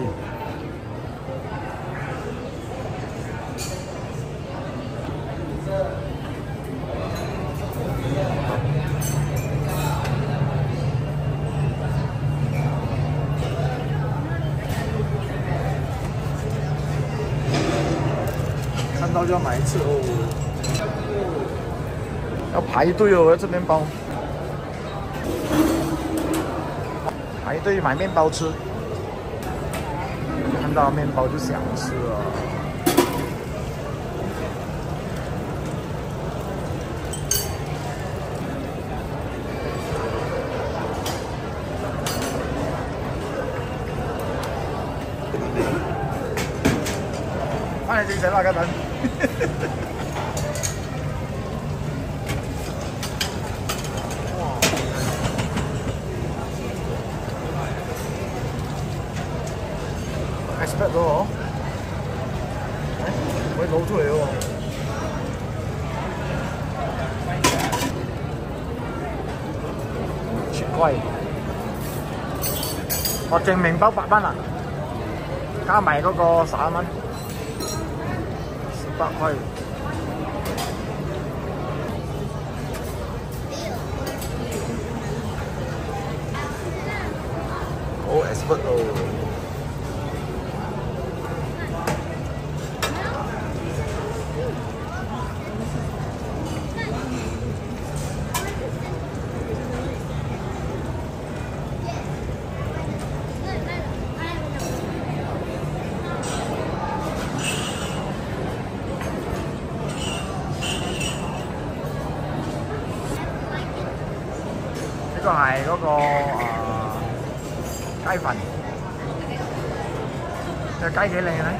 看到就要買一次哦，要排隊哦，要吃麵包，排隊買麵包吃。看到面包就想吃了。翻嚟正常啦，家陣。expect 咗我，誒，可以攞出嚟喎。雪櫃，我淨麵包八蚊啊，加埋嗰個十一蚊，十八塊。好 expect 咯。 呢個係嗰個誒雞粉，隻雞幾靚咧！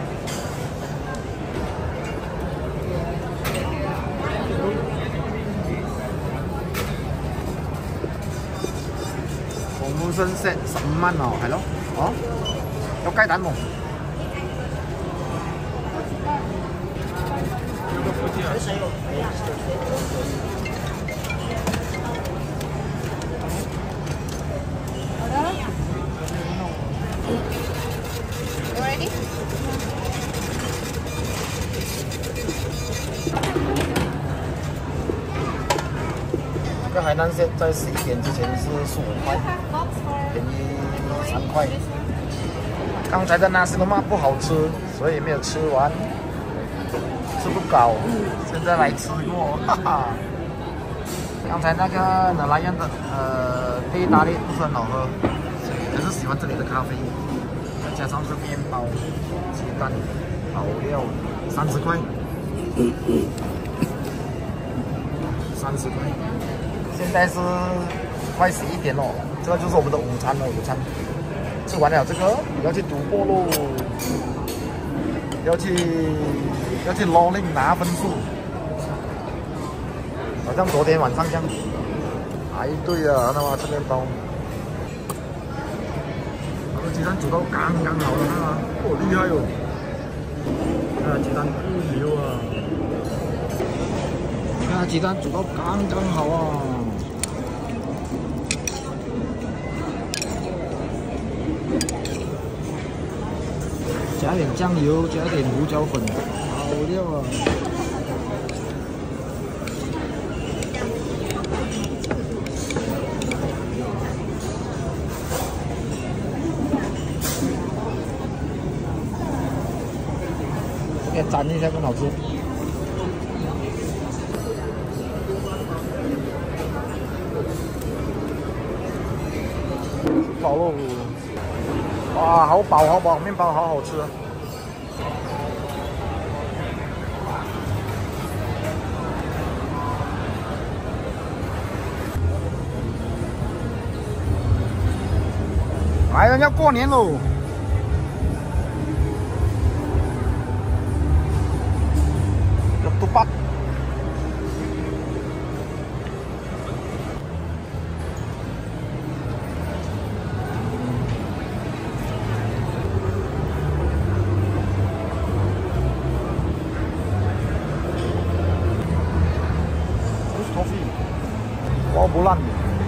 紅身 set 十五蚊哦，係咯，哦，有雞蛋喎。 You ready? 这个海南蟹在十一点之前是十五块，便宜三块。刚才的那西罗玛不好吃，所以没有吃完，吃不饱。现在来吃过，哈哈。刚才那个哪来样的呃意大利不是很好喝，可是喜欢这里的咖啡，再加上是面包、鸡蛋、调料，三十块，三十块。现在是快十一点了，这个就是我们的午餐了。午餐吃完了，这个要去赌博喽，要去要去捞令拿分数，好像昨天晚上这样排队啊，那么吃面包，那个鸡蛋煮到刚刚好了，看啊，哦厉害哟！啊，鸡蛋不牛啊！看鸡蛋煮到刚刚好啊！加点酱油，加点胡椒粉，好料啊！给蘸一下更好吃。饱喽！哇，好饱好饱，面包好好吃啊！来人要过年喽！有多巴。包不烂的。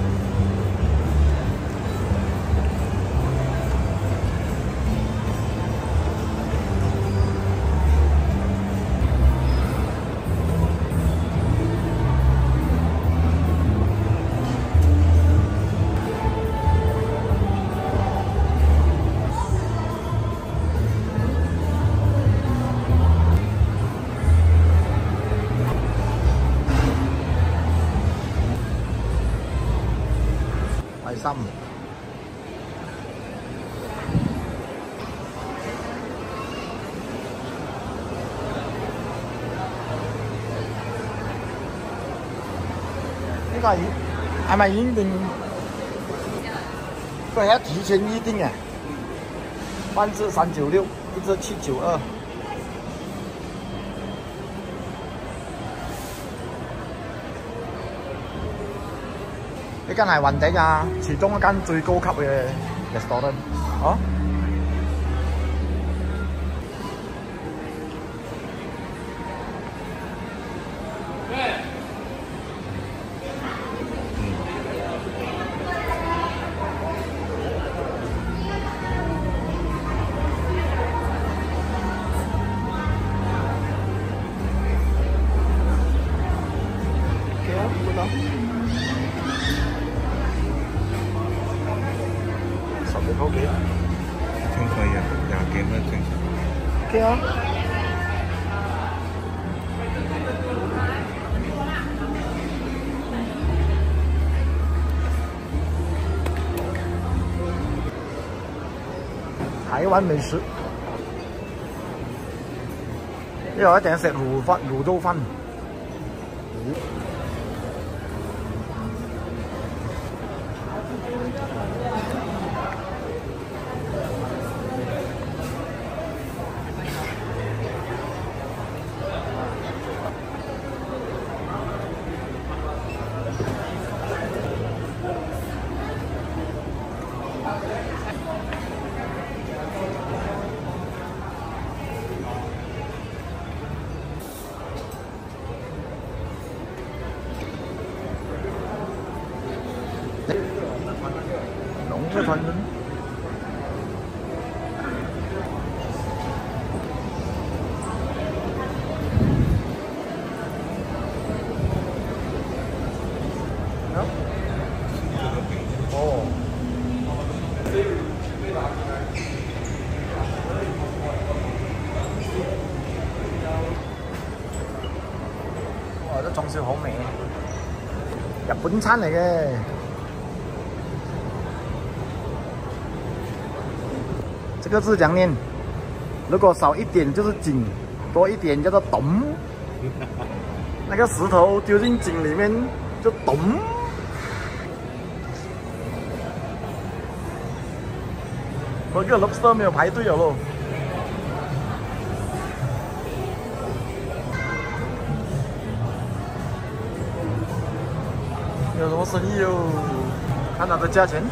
心。呢個係係咪已經定？佢係提前預定嘅，班次三九六，一隻七九二。呢間係雲頂啊，其中一間最高級嘅 restaurant， 哦。O K， 千塊啊，廿幾蚊正常。 O K 啊。台灣美食，呢度一定食鹵飯、鹵州飯。 个团人。哦。哇，这裝修好美，日本餐嚟嘅。这个字讲念，如果少一点就是井，多一点叫做咚。那个石头丢进井里面就咚。我这个 lobster 没有排队了咯。有什么生意哦？看它的价钱。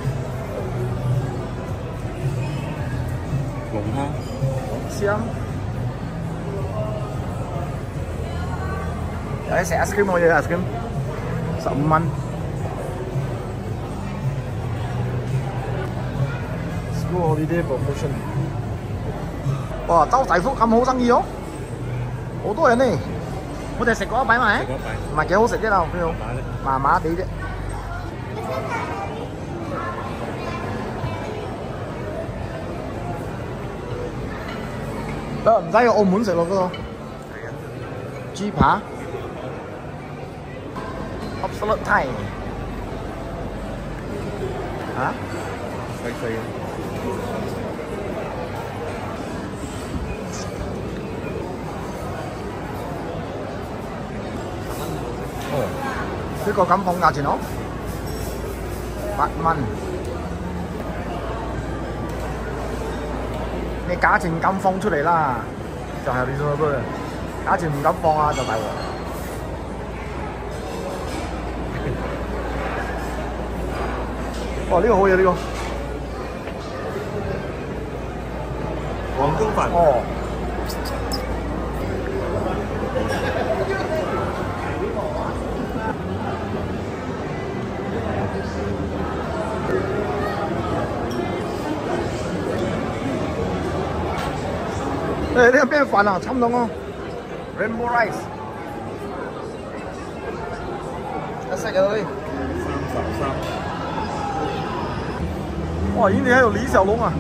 龍蝦， 龍蝦。有啲食 ice cream 冇嘢 ice cream， 十五蚊。School holiday promotion。哇，周大福咁好生意哦，好多人呢。我哋食過一擺咪？ 食嗰擺， 唔係幾好食啫啦，邊度？ 麻咧， 麻麻地啫。得唔使去澳門食咯嗰度。豬扒 ，Absolute Thai。啊？ 細細嘅。 哦，呢個咁放價錢咯，八蚊。你價錢咁放出嚟啦，就係你所講嘅。價錢唔敢放啊，就大鑊。哦，呢個好嘢呢個。 廣東飯。 哦。誒，呢個咩飯啊？差唔多哦 ，Rainbow Rice， 一食嘅嗰啲。 三十三。 哇！印尼還有李小龍啊！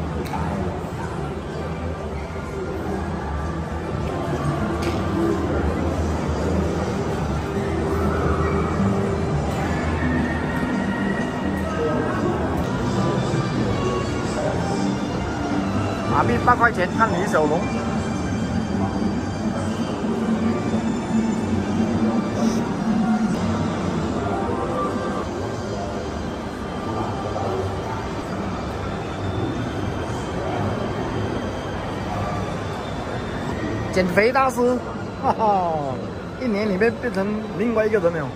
馬幣八塊錢看李小龍。减肥大师，哈哈，一年里面变成另外一个人了。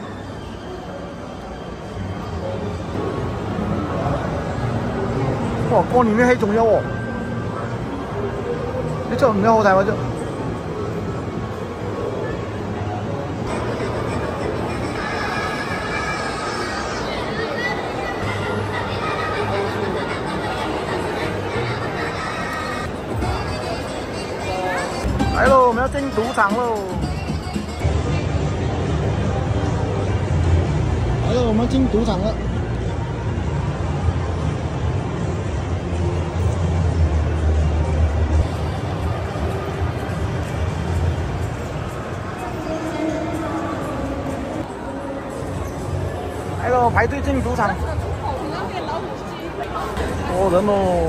哇，過年嘅戲仲有喎，你出唔出好睇喎？啫。来喽，我们要进赌场喽！来喽，我们进赌场了。来喽，排队进赌场。多人哦！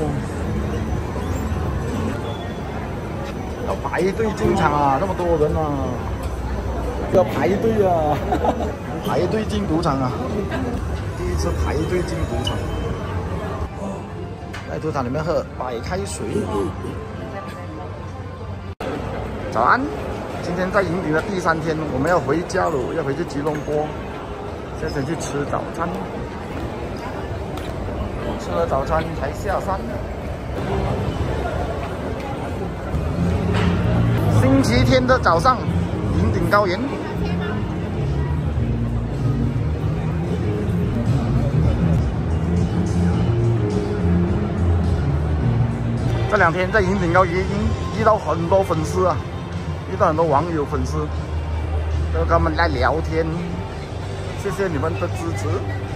要排队进场啊！这么多人啊，要排队啊！排队进赌场啊！第一次排队进赌场，在赌场里面喝白开水。早安，今天在营地的第三天，我们要回家了，要回去吉隆坡，现在去吃早餐。吃了早餐才下山。星期天的早上，云顶高原。 这两天在云顶高原遇到很多粉丝啊，遇到很多网友粉丝，都跟他们来聊天，谢谢你们的支持。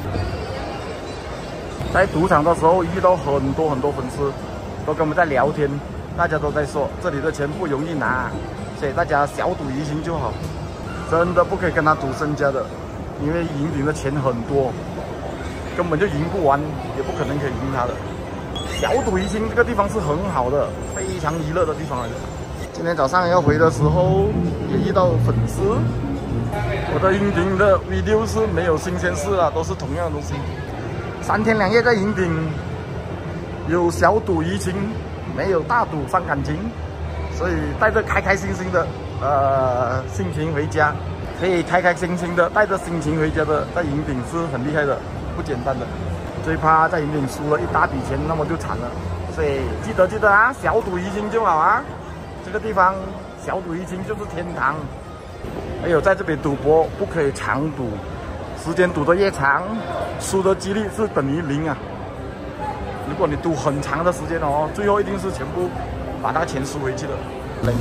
在赌场的时候遇到很多很多粉丝，都跟我们在聊天，大家都在说这里的钱不容易拿，所以大家小赌怡情就好，真的不可以跟他赌身家的，因为云顶的钱很多，根本就赢不完，也不可能可以赢他的。小赌怡情这个地方是很好的，非常娱乐的地方来的。今天早上要回的时候也遇到粉丝，我的云顶的 video 是没有新鲜事啊，都是同样的东西。三天两夜在云顶，有小赌怡情，没有大赌伤感情，所以带着开开心心的呃心情回家，可以开开心心的带着心情回家的，在云顶是很厉害的，不简单的。最怕在云顶输了一大笔钱，那么就惨了。所以记得记得啊，小赌怡情就好啊。这个地方小赌怡情就是天堂。还有在这边赌博不可以长赌，时间赌得越长，输的几率是等于零啊。如果你赌很长的时间哦，最后一定是全部把那个钱输回去的。零。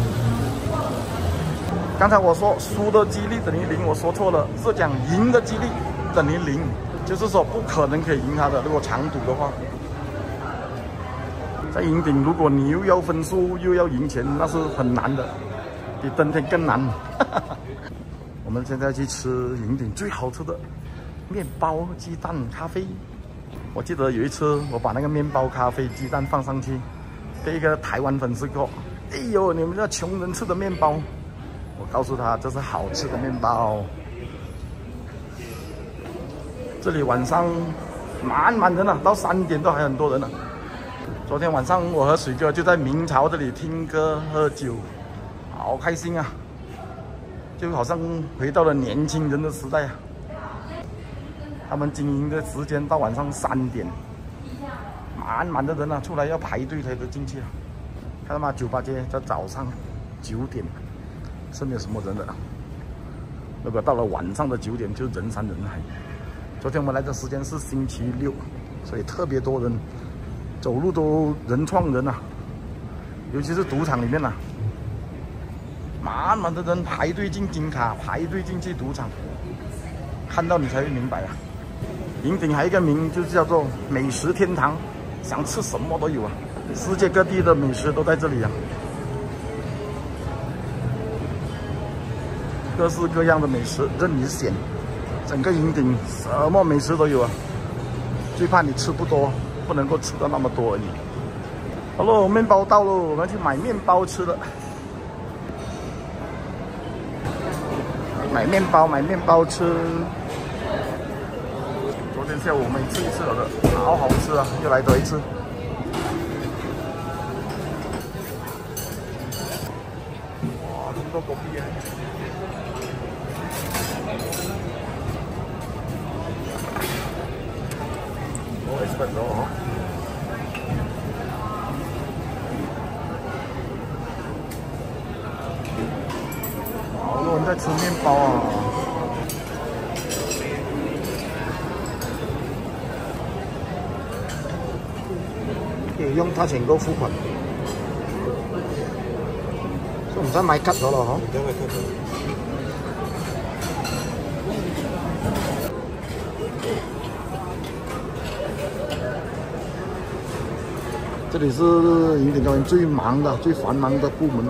刚才我说输的几率等于零，我说错了，是讲赢的几率等于零，就是说不可能可以赢他的。如果长赌的话，在云顶，如果你又要分数又要赢钱，那是很难的，比登天更难。我们现在去吃云顶最好吃的面包、鸡蛋、咖啡。我记得有一次我把那个面包、咖啡、鸡蛋放上去，被一个台湾粉丝说：“哎呦，你们这穷人吃的面包。”我告诉他这是好吃的面包。这里晚上满满人啊，到三点都还很多人呢、啊。昨天晚上我和水哥就在明朝这里听歌喝酒，好开心啊！就好像回到了年轻人的时代啊。他们经营的时间到晚上三点，满满的人啊，出来要排队才得进去啊。看到吗？酒吧街在早上九点是没有什么人的，如果到了晚上的九点就人山人海。昨天我们来的时间是星期六，所以特别多人，走路都人撞人啊，尤其是赌场里面啊，满满的人排队进金卡，排队进去赌场，看到你才会明白啊。云顶还有一个名就是叫做美食天堂，想吃什么都有啊，世界各地的美食都在这里啊，各式各样的美食任你选，整个云顶什么美食都有啊，最怕你吃不多，不能够吃到那么多而已。好了，面包到了，我们去买面包吃了。买面包，买面包吃。昨天下午我们吃一次了的，好好吃啊！又来多一次。哇，这么多狗币啊！我也是很多哦。好多人在吃面包啊！可以用他錢高付款，都唔使買吉咗咯，嗬？唔使買吉咗。这里是云顶高原最忙的、最繁忙的部门，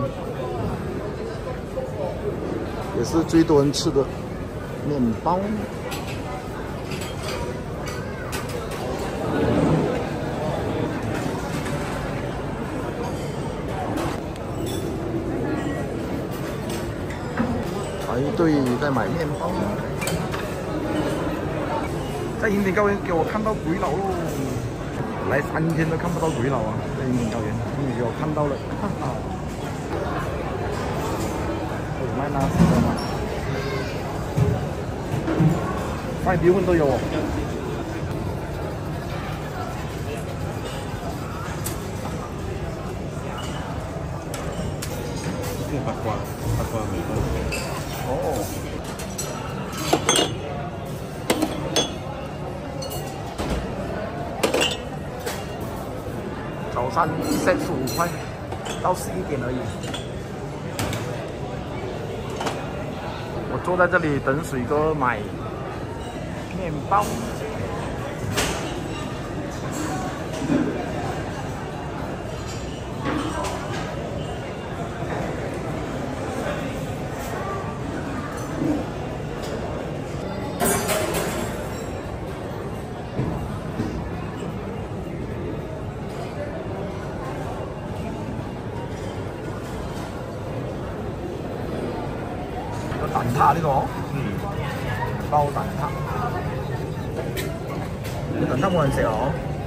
也是最多人吃的面包。排队在买面包，在云顶高原给我看到鬼佬喽！来三天都看不到鬼佬啊，在云顶高原终于给我看到了，哈哈！有卖拉丝的吗？卖别份都有。 这八卦，八卦美分。 哦。 早餐一 set 十五块，到十一点而已。我坐在这里等水哥买面包。蛋撻呢個，嗯，包蛋撻，蛋撻冇人食啊！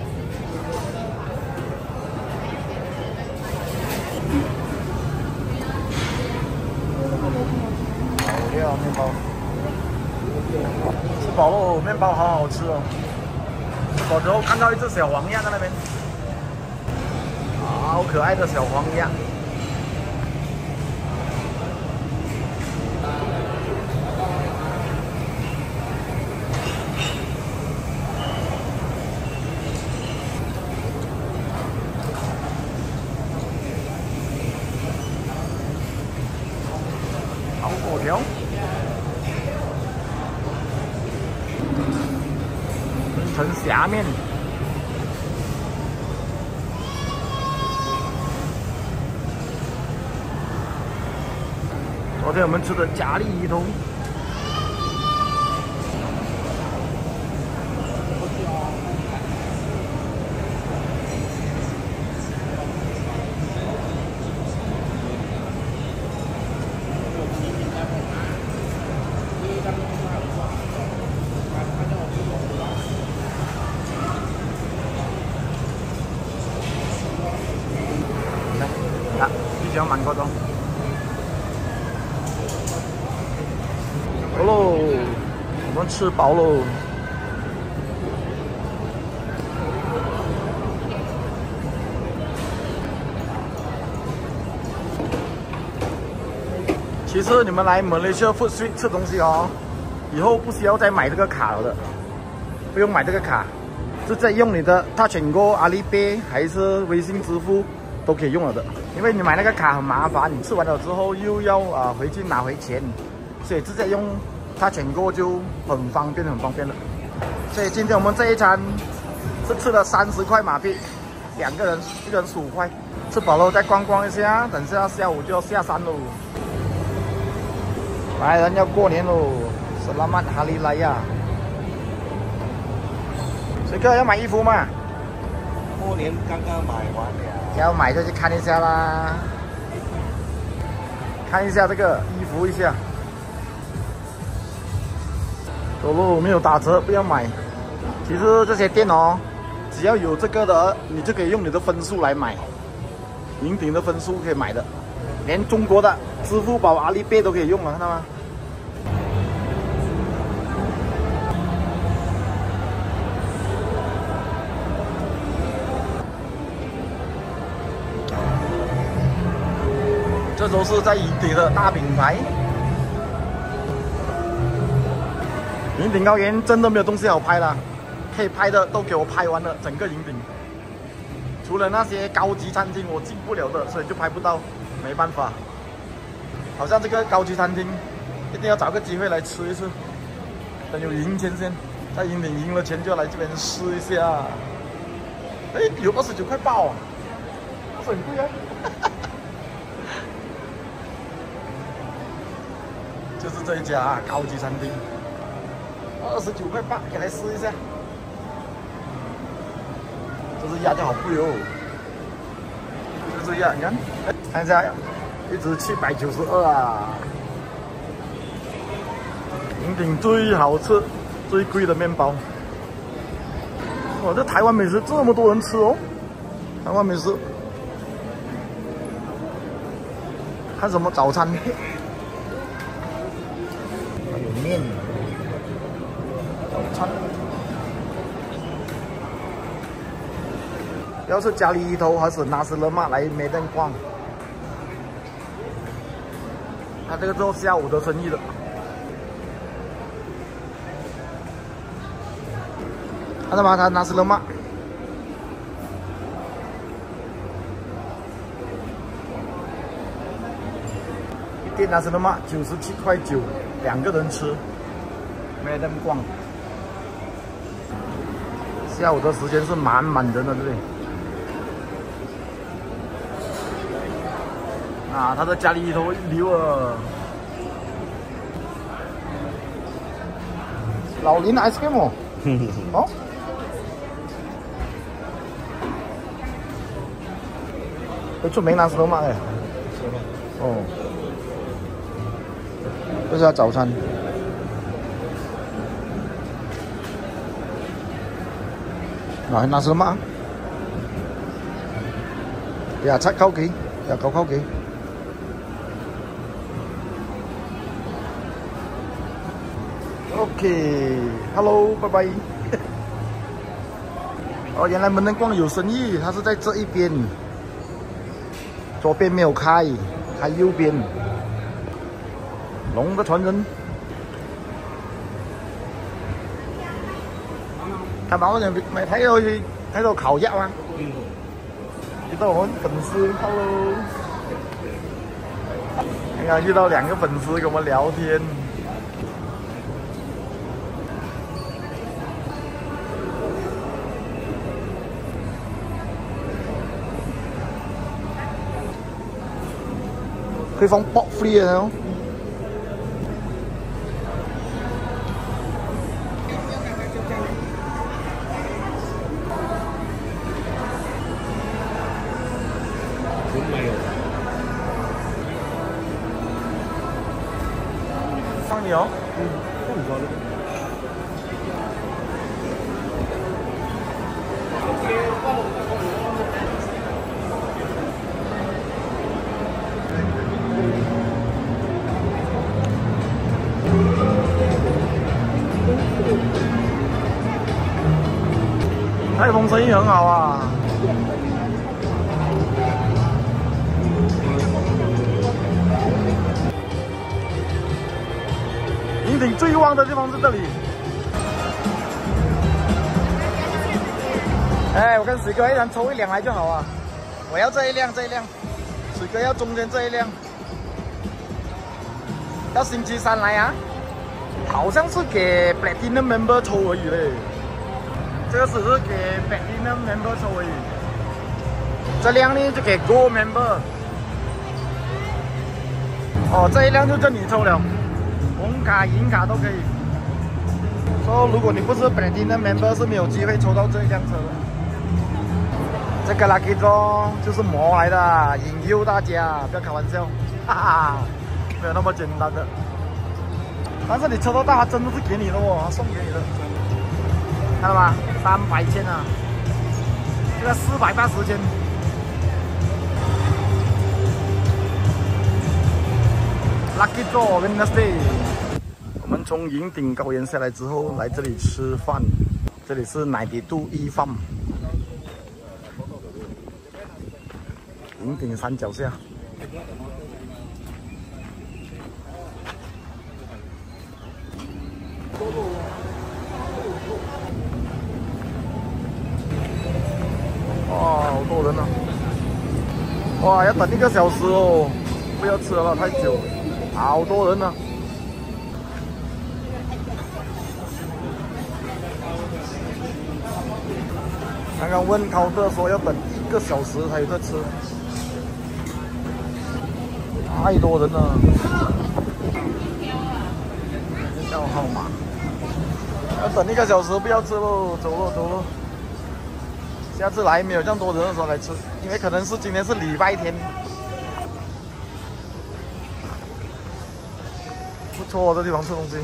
好料面包，吃饱喽，面包好好吃哦。吃饱之後看到一只小黃鴨在那邊，好可愛的小黃鴨。炒粿条，春城虾面，昨天我们吃的咖喱鱼头，啊，比較慢嗰種。好喽，我們吃飽喽。其實你們來馬來西亞 Food Street 吃東西哦，以後不需要再買這個卡了的，不用買這個卡，直接用你的 Touch and Go、阿里 Pay 還是微信支付都可以用了的。因為你買那個卡很麻煩，你吃完了之後又要啊、呃、回去拿回錢，所以直接用 Touch and Go 就很方便很方便了。所以今天我們這一餐是吃了三十塊馬幣，兩個人一個人十五塊，吃飽了再逛逛一下，等下下午就要下山嘍。來人要過年嘍 ，Selamat Hari Raya。水哥要買衣服嗎？ 過年剛剛買完了。 要買就去看一下啦，看一下這個衣服一下。走路沒有打折，不要買。其實這些店哦，只要有這個的，你就可以用你的分數來買，銀頂的分數可以買的，連中國的支付寶、阿里 Pay 都可以用了，看到嗎？这都是在银顶的大品牌。银顶高原真的没有东西好拍了，可以拍的都给我拍完了，整个银顶。除了那些高级餐厅我进不了的，所以就拍不到，没办法。好像这个高级餐厅，一定要找个机会来吃一次。等有赢钱先，在银顶赢了钱就要来这边试一下。哎，有二十九块八啊，不是很贵啊。就是这一家啊，高级餐厅，二十九块八，给来试一下。这只鸭就好贵哦，这只鸭，你看，看一下，一只七百九十二啊。银顶最好吃、最贵的面包。哇，这台湾美食这么多人吃哦，台湾美食。看什么早餐？面早餐，要是家里一头还是拿斯勒玛来没人逛，他这个做下午的生意的。看到吗？他拿斯勒玛， 店拿什么嘛？九十七块九，两个人吃，没人逛。下午的时间是满满人的，对不对？啊，他在家里头溜啊。老林 ice cream 哦，哦。 会出名南斯罗马哎，哦，这是他早餐。嗱，南斯羅馬，廿七溝幾，廿九溝幾。OK，Hello， 拜拜。哦，原来门能逛有生意，他是在这一边。 左边没有开，开右边。龙的传人，看到人咪睇到喺度求一啊！遇到我们粉丝 ，Hello， 你看遇到两个粉丝跟我们聊天。可以放 box free 的哦。放你哦。嗯，放你说泰丰生意很好啊。云顶最旺的地方是这里。哎，我跟水哥一人抽一辆来就好啊。我要这一辆，这一辆。水哥要中间这一辆。要星期三来啊？好像是给 Platinum Member 抽而已嘞。 这个只是给 Platinum Member 抽而已，这辆呢就给 Gold Member。哦，这一辆就叫你抽了，红卡、银卡都可以。说如果你不是 Platinum Member 是没有机会抽到这一辆车的。这个 Lucky Draw 就是魔来的，引诱大家，不要开玩笑，哈哈，没有那么简单的。但是你抽到大，他真的是给你的哦，他送给你的。 看到吗？三百千啊，这个四百八十千。Lucky Draw Wednesday。我们从云顶高原下来之后，来这里吃饭。这里是奶迪度一饭。云顶山脚下。哇，好多人啊！哇，要等一个小时哦，不要吃了太久，好多人呢。刚刚问考特说要等一个小时才有得吃，太多人了。叫号码，要等一个小时，不要吃喽，走喽走喽。 下次来没有这样多人的时候来吃，因为可能是今天是礼拜天。不错，这地方吃东西。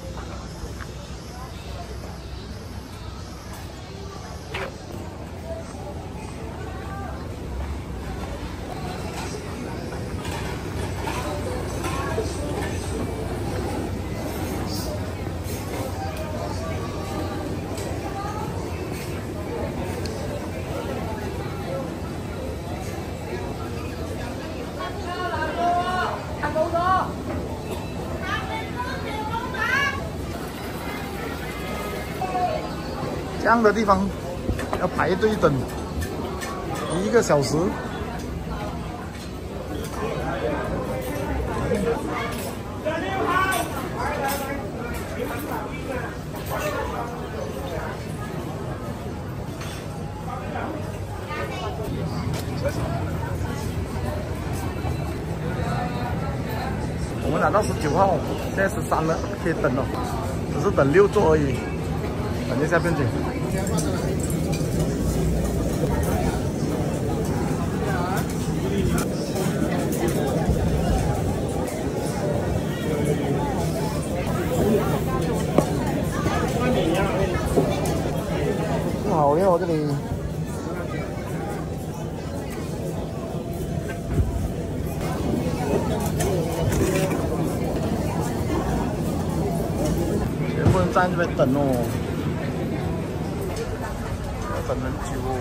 这样的地方要排队等一个小时。 我们拿到十九号，现在十三了，可以等了，只是等六座而已。等一下便紧。好料这里。 在这边等哦，要等很久哦。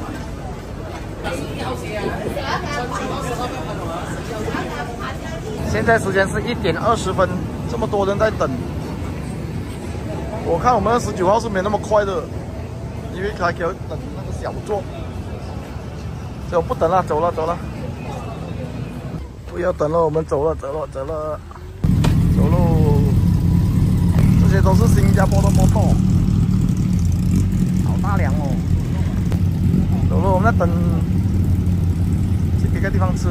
现在时间是一点二十分，这么多人在等。我看我们十九号是没那么快的，因为还给我等那个小座。所以我不等了，走了走了，不要等了，我们走了走了走了，走喽。 这些都是新加坡的摩托，好大辆哦！走了，我们在等，去别个地方吃。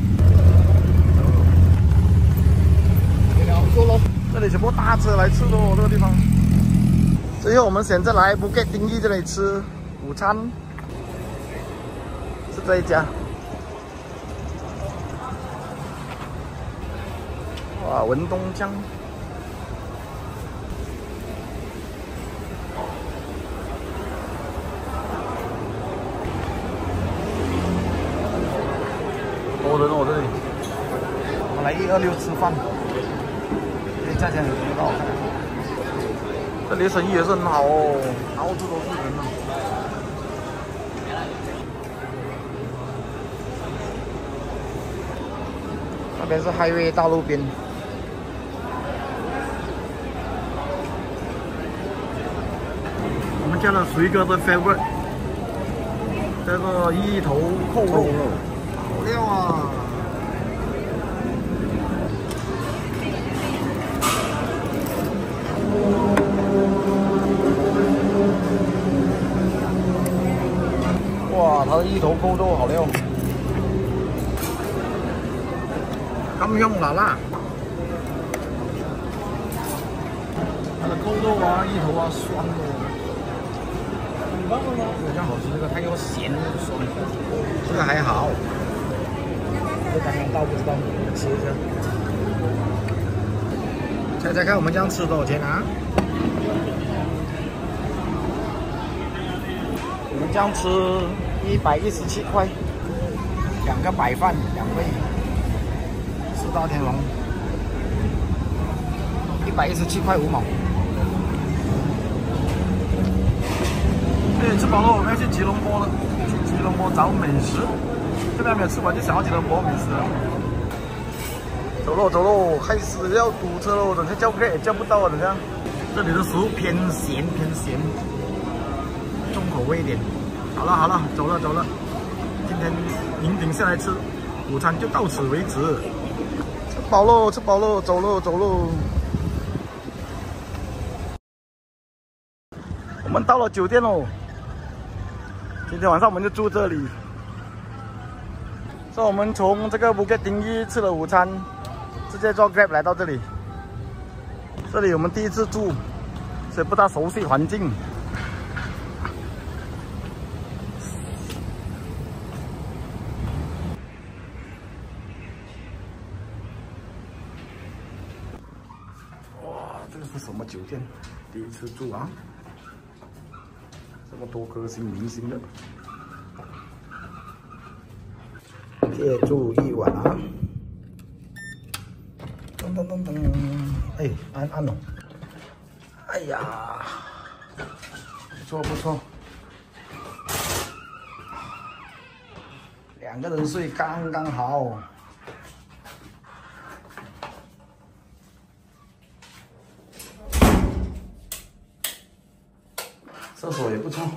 这里全部大车来吃的哦，这个地方。最后我们选择来布吉丁义这里吃午餐，是这一家。哇，文东江。 多人哦，这里，我们来一二六吃饭，这价钱也不高。这里生意也是很好哦，到处都是人啊。那边是highway大路边。我们叫了水哥的 favorite， 叫做一头扣肉。 料啊！哇，它的一头扣肉好料，咁香辣辣。它的扣肉啊，一头啊，酸的，这样好吃。这个它有咸又酸，这个还好。 这刚刚到不知道，吃一下。猜猜看，我们这样吃多少钱啊？我们这样吃一百一十七块，两个白饭，两位四大天龙，一百一十七块五毛。哎，吃饱了，我们要去吉隆坡了，去吉隆坡找美食。 这边还没有吃完，就想要吉隆坡美食了。走喽走喽，开始要堵车喽！等下叫 Grab 也叫不到啊，等下。这里的食物偏咸偏咸，重口味一点。好了好了，走了走了，今天引顶下来吃午餐就到此为止。吃饱喽吃饱喽，走喽走喽。我们到了酒店喽，今天晚上我们就住这里。 所以我们从这个布吉丁义吃了午餐，直接坐 Grab 来到这里。这里我们第一次住，所以不大熟悉环境。哇，这个是什么酒店？第一次住啊！这么多颗星明星的。 借住一晚啊！噔噔噔噔，哎，按按哦！哎呀，不错不错，两个人睡刚刚好。厕所也不错。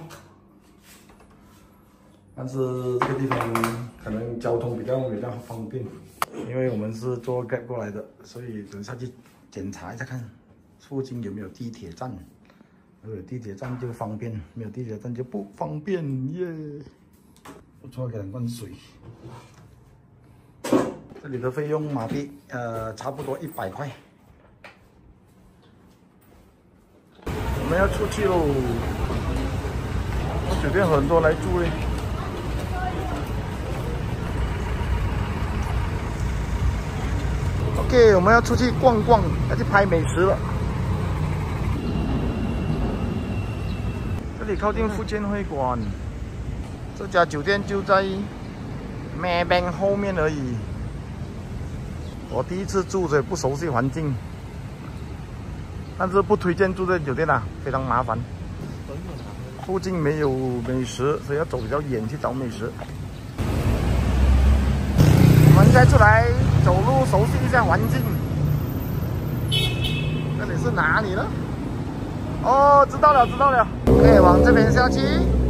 但是这个地方可能交通比较比较方便，因为我们是坐 Grab 过来的，所以等下去检查一下看附近有没有地铁站。如果有地铁站就方便，没有地铁站就不方便耶。 不错，给人灌水。这里的费用马币呃差不多一百块。我们要出去喽，这酒店很多来住嘞。OK， 我们要出去逛逛，要去拍美食了。这里靠近福建会馆，这家酒店就在 Maybank 后面而已。我第一次住，所以不熟悉环境，但是不推荐住这酒店啊，非常麻烦。附近没有美食，所以要走比较远去找美食。我们再出来走路，熟悉一下环境。这里是哪里呢？哦，知道了，知道了。可以往这边下去。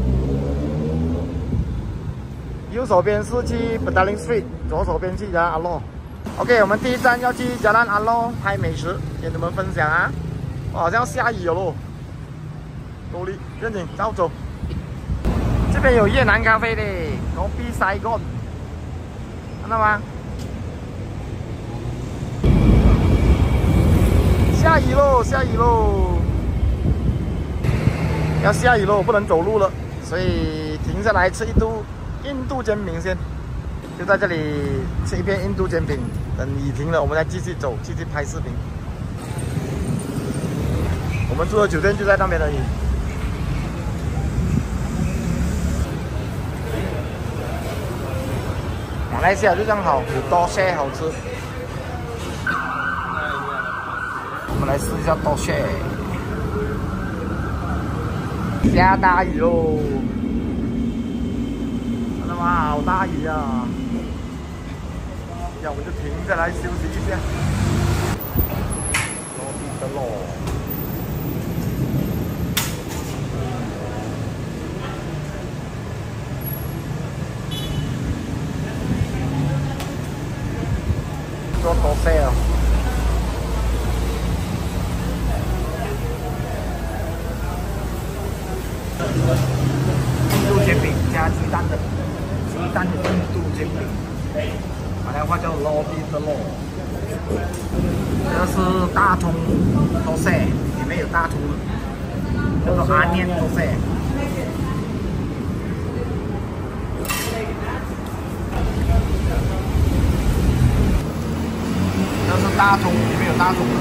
右手边是去 Petaling Street， 左手边去Jalan Alor。OK， 我们第一站要去Jalan Alor拍美食，跟你们分享啊。哦、好像下雨了咯。努力，认真，走走。这边有越南咖啡的，Kopi Saigon。看到吗？下雨喽，下雨喽！要下雨喽，不能走路了，所以停下来吃一度印度煎饼先。就在这里吃一片印度煎饼，等雨停了，我们再继续走，继续拍视频。我们住的酒店就在那边而已。马来西亚就这样好，有多些好吃。我们来试一下多些。下大雨喽！看到吗？好大雨啊！要我们就停下来休息一下。落地的咯。做多些啊！印度煎饼加鸡蛋的，鸡蛋的印度煎饼，马来话叫罗比的罗。这是大葱多些，里面有大葱，叫做阿念多些。这是大葱，里面有大葱的，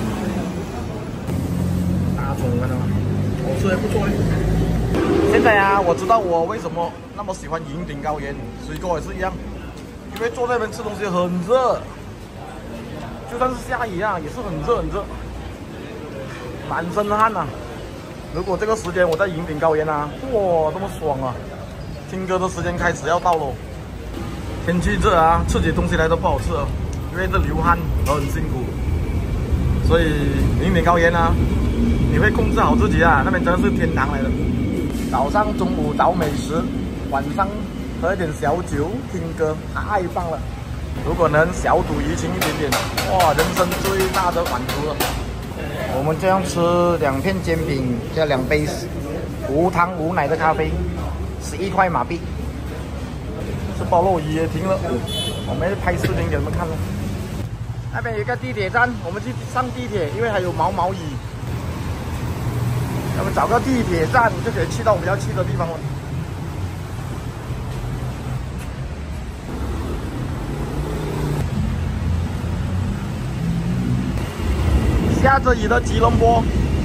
大葱看到吗？好吃还不错嘞。现在啊，我知道我为什么那么喜欢云顶高原，水果也是一样，因为坐在那边吃东西很热，就算是下雨啊，也是很热很热，满身汗呐、啊。如果这个时间我在云顶高原啊，哇，这么爽啊！听歌的时间开始要到喽。天气热啊，吃起东西来都不好吃啊，因为这流汗都很辛苦，所以云顶高原啊，你会控制好自己啊，那边真的是天堂来的。早上、中午找美食，晚上喝一点小酒，听歌，太棒了！如果能小赌怡情一点点，哇，人生最大的满足了。我们这样吃两片煎饼加两杯无糖无奶的咖啡，十一块马币。吃饱了雨也停了，我们拍视频给你们看了。那边有一个地铁站，我们去上地铁，因为还有毛毛雨。我们找个地铁站就可以去到我们要去的地方了。下着雨的吉隆坡，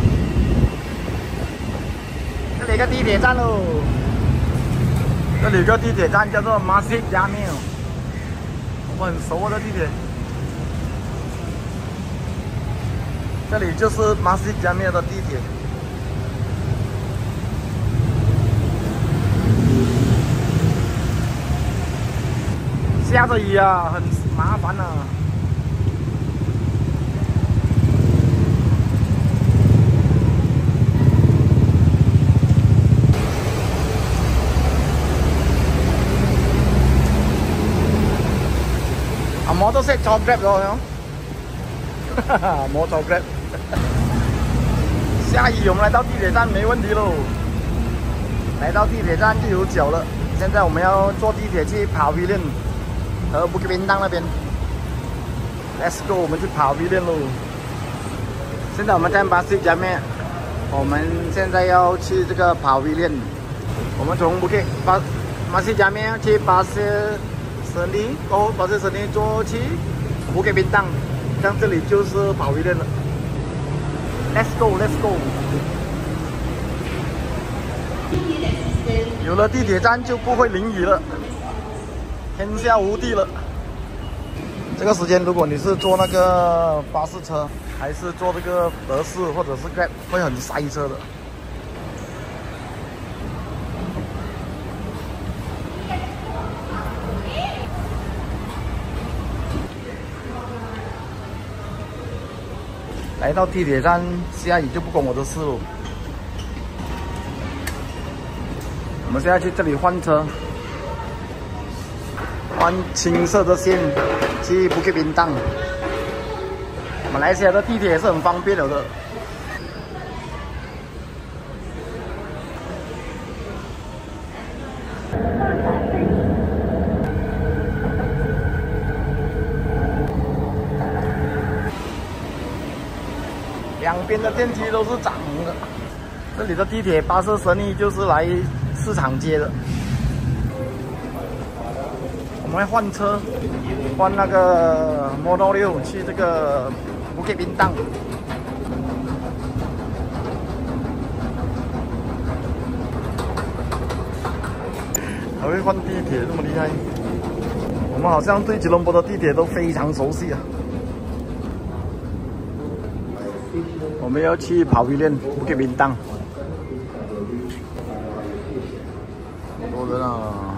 这里有个地铁站喽。这里有个地铁站叫做 Masjid Jamil， 我很熟的地铁。这里就是 Masjid Jamil 的地铁。下着雨啊，很麻烦啊。啊，摩托車坐 Grab 咗，哈哈，摩坐 Grab。下雨，我們來到地鐵站沒問題嘍。來到地鐵站就有腳了。 现在我们要坐地铁去Pavilion和Bukit Bintang那边。Let's go， 我们去Pavilion喽。现在我们在巴士加面，我们现在要去这个Pavilion。我们从 Bukit 巴巴士加面去巴士森林，然后巴士森林坐去Bukit Bintang， 像这里就是Pavilion了。Let's go，Let's go。有了地铁站就不会淋雨了，天下无敌了。这个时间，如果你是坐那个巴士车，还是坐这个德士或者是 Grab， 会很塞车的。来到地铁站，下雨就不关我的事了。我们现在去这里换车，换青色的线去Bukit Bintang。马来西亚的地铁也是很方便的。两边的电梯都是涨的。这里的地铁巴士生意就是来市场街的。我们会换车，换那个 Model 六去这个Bukit Bintang。还会换地铁，这么厉害！我们好像对吉隆坡的地铁都非常熟悉啊。我们要去Pavilion Bukit Bintang。好多人啊！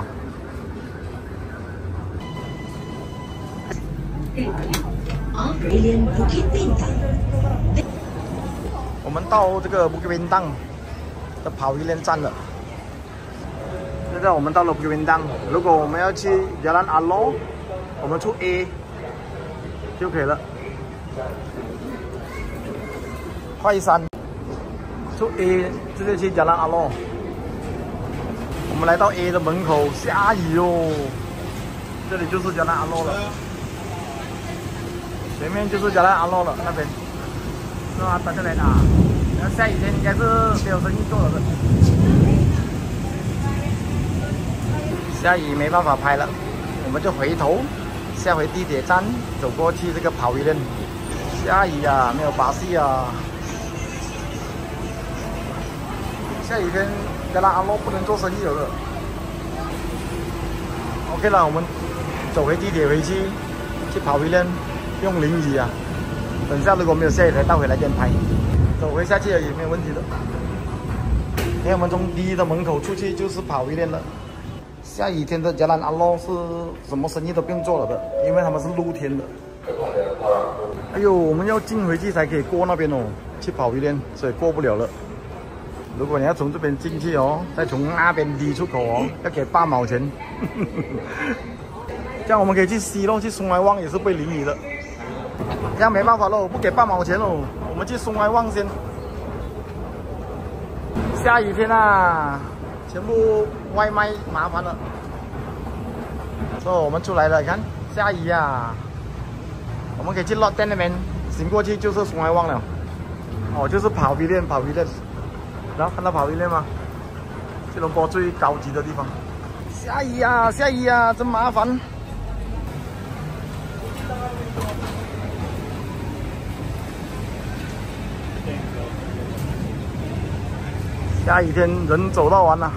我们到这个Bukit Bintang的Pavilion站了。现在我们到了Bukit Bintang，如果我们要去Jalan Alor，我们出 A 就可以了。快山出 A 直接去Jalan Alor。我们来到 A 的门口，下雨哦，这里就是Jalan Alor了。前面就是Jalan Alor了，那边是吧？到这里啊，那下雨天应该是没有生意做了的。下雨没办法拍了，我们就回头下回地铁站，走过去这个Pavilion。下雨啊，没有巴士啊。下雨天Jalan Alor不能做生意了的。OK 了，我们走回地铁回去，去Pavilion。用淋雨啊！等下如果没有下雨，才倒回来这边拍。走回下去也没有问题的。因为我们从 D 的门口出去就是Pavilion了。下雨天的Jalan Alor是什么生意都不用做了的，因为他们是露天的。哎呦，我们要进回去才可以过那边哦，去Pavilion，所以过不了了。如果你要从这边进去哦，再从那边 D 出口哦，要给八毛钱。这样我们可以去西咯，去松来旺也是被淋雨的。这样没办法喽，不给半毛钱喽。我们去松来旺先。下雨天啊，全部外卖麻烦了。所以我们出来了，看下雨啊，我们可以去Lot ten那边，行过去就是松来旺了。哦，就是Pavilion Pavilion，然后看到Pavilion吗？吉隆坡最高级的地方。下雨啊，下雨啊，真麻烦。下雨天人走到完了。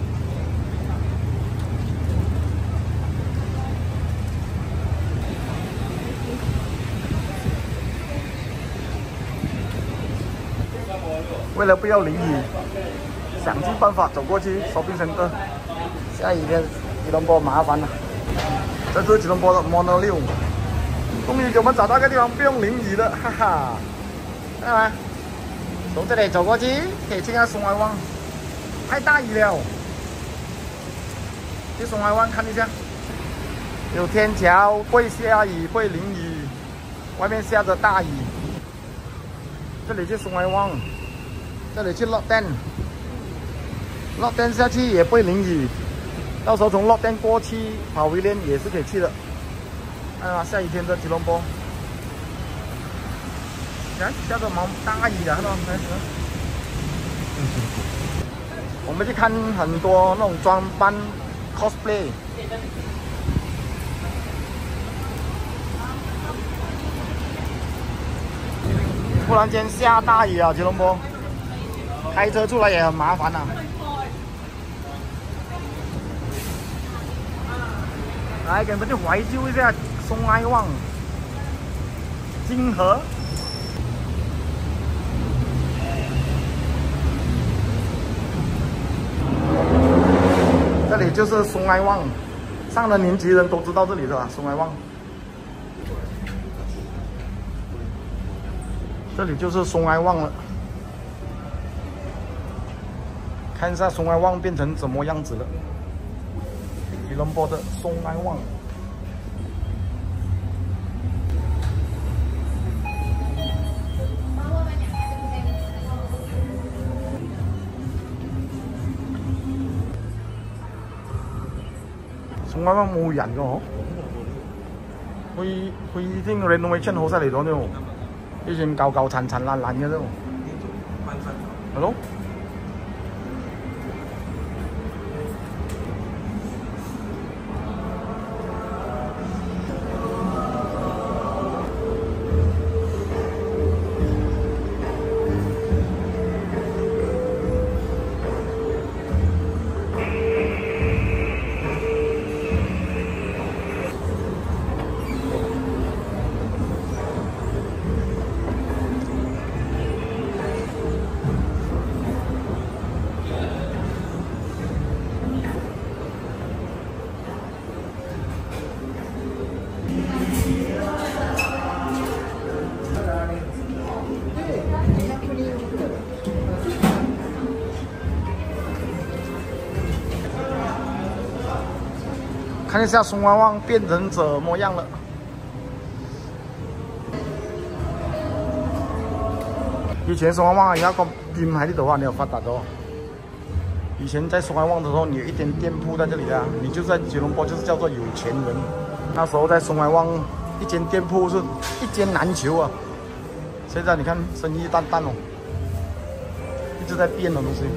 为了不要淋雨，想尽办法走过去shopping center。下雨天吉隆坡麻烦了。这是吉隆坡的 Model 六，终于给我们找到个地方不用淋雨了，哈哈，看到吗？从这里走过去，可以去看松来旺。太大雨了，去松来旺看一下。有天桥，不会下雨，不会淋雨，外面下着大雨。这里去松来旺，这里去Lot ten，Lot ten下去也不会淋雨。 到时候从乐店过去跑威廉也是可以去的。啊，下雨天的吉隆坡，看下着毛大雨啊，看到没？我们去看很多那种装扮 cosplay。忽然间下大雨啊，吉隆坡，开车出来也很麻烦啊。来，给你们去怀旧一下松爱旺金河。这里就是松爱旺，上了年纪人都知道这里的吧？松爱旺。这里就是松爱旺了，看一下松爱旺变成什么样子了。吉隆坡的松爱旺，松愛旺冇人㗎嗬，佢佢已經 renovation 好犀利咗呢喎。以前舊舊殘殘爛爛嘅啫喎，係咯。看一下松爱旺变成怎么样了。以前松爱旺有一個店喺呢度啊，你有發達咗。以前在松爱旺的時候，你有一間店鋪在這裡的、啊，你就在吉隆坡就是叫做有錢人。那時候在松爱旺，一間店鋪是一間難求啊。現在你看生意淡淡哦，一直在變的東西。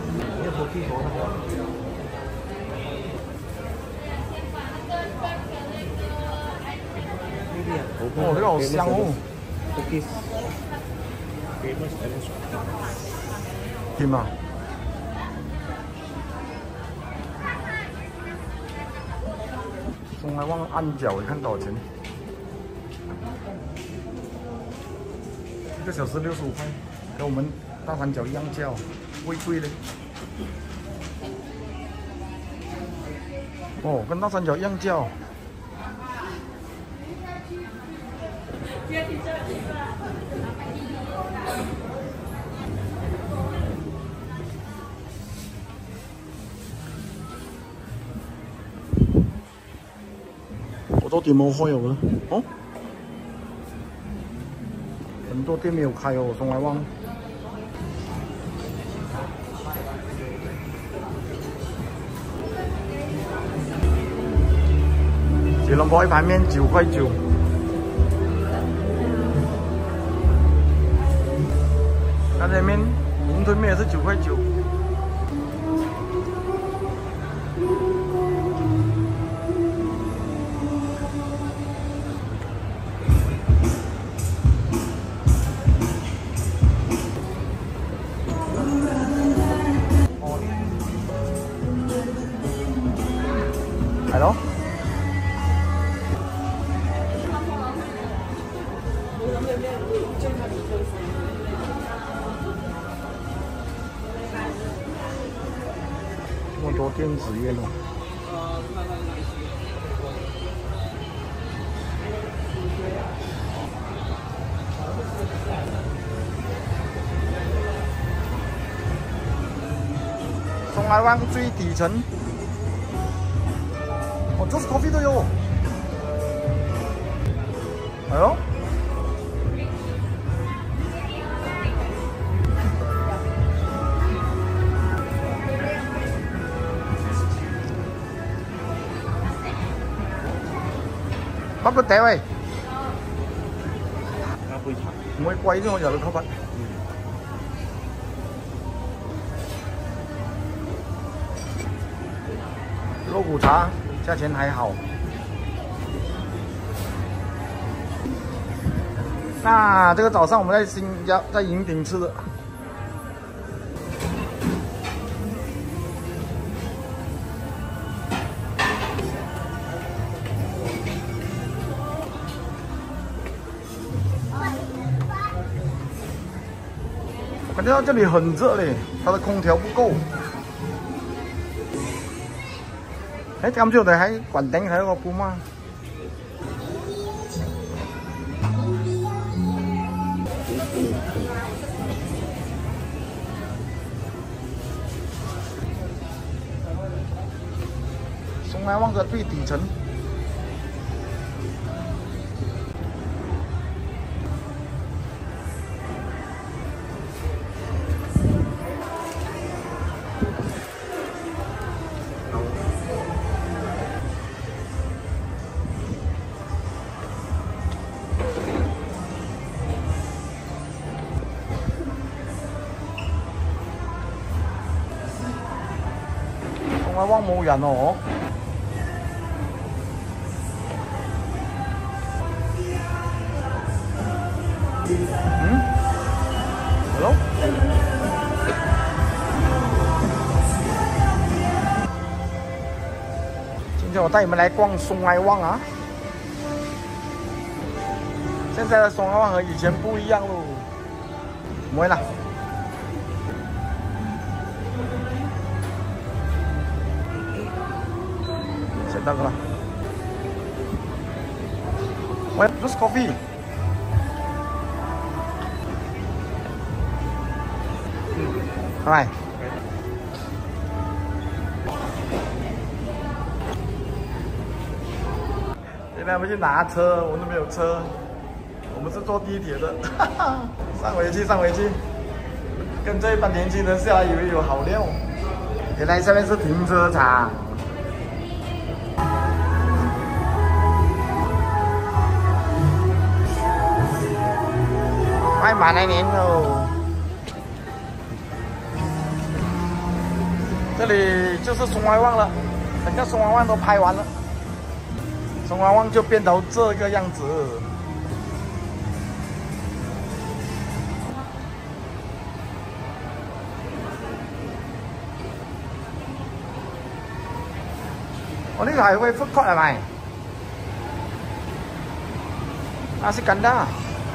哦，這個好香哦。甜啊！松愛旺按腳，你看多少錢？一個小時六十五塊，跟我們大三角一樣叫，貴貴的。哦，跟大三角一樣叫。好多店冇開喎，哦，很多店沒有開哦，松愛旺。吉隆坡一盤麵九塊九。那前面雲吞麵也是九塊九。係咯。這麼多電子煙哦。松愛灣最底層。哦，就是 coffee 都有。係咯。 乜個嗲喂？ 加杯茶。 唔會貴啲，我由你溝筆。肉骨茶價錢還好。那這個早上我們在新加在雲頂吃的。感觉到这里很热嘞，它的空调不够。哎，今朝我哋喺雲頂睇個ปู媽。松来旺的最底層。松來旺冇人哦。嗯 ，Hello。今天我帶你們來逛松來旺啊！現在的松來旺和以前不一樣咯。唔會啦。食得㗎啦。喂 ，Just coffee。拜。现在我们去拿车，我们没有车，我们是坐地铁的，上回去，上回去，跟这一班年轻人下来以为有好料，原来下面是停车场。快满来年喽！这里就是松来旺了，整个松来旺都拍完了，松来旺就变成这个样子。我呢個係會 food court 係咪？啊，是緊da。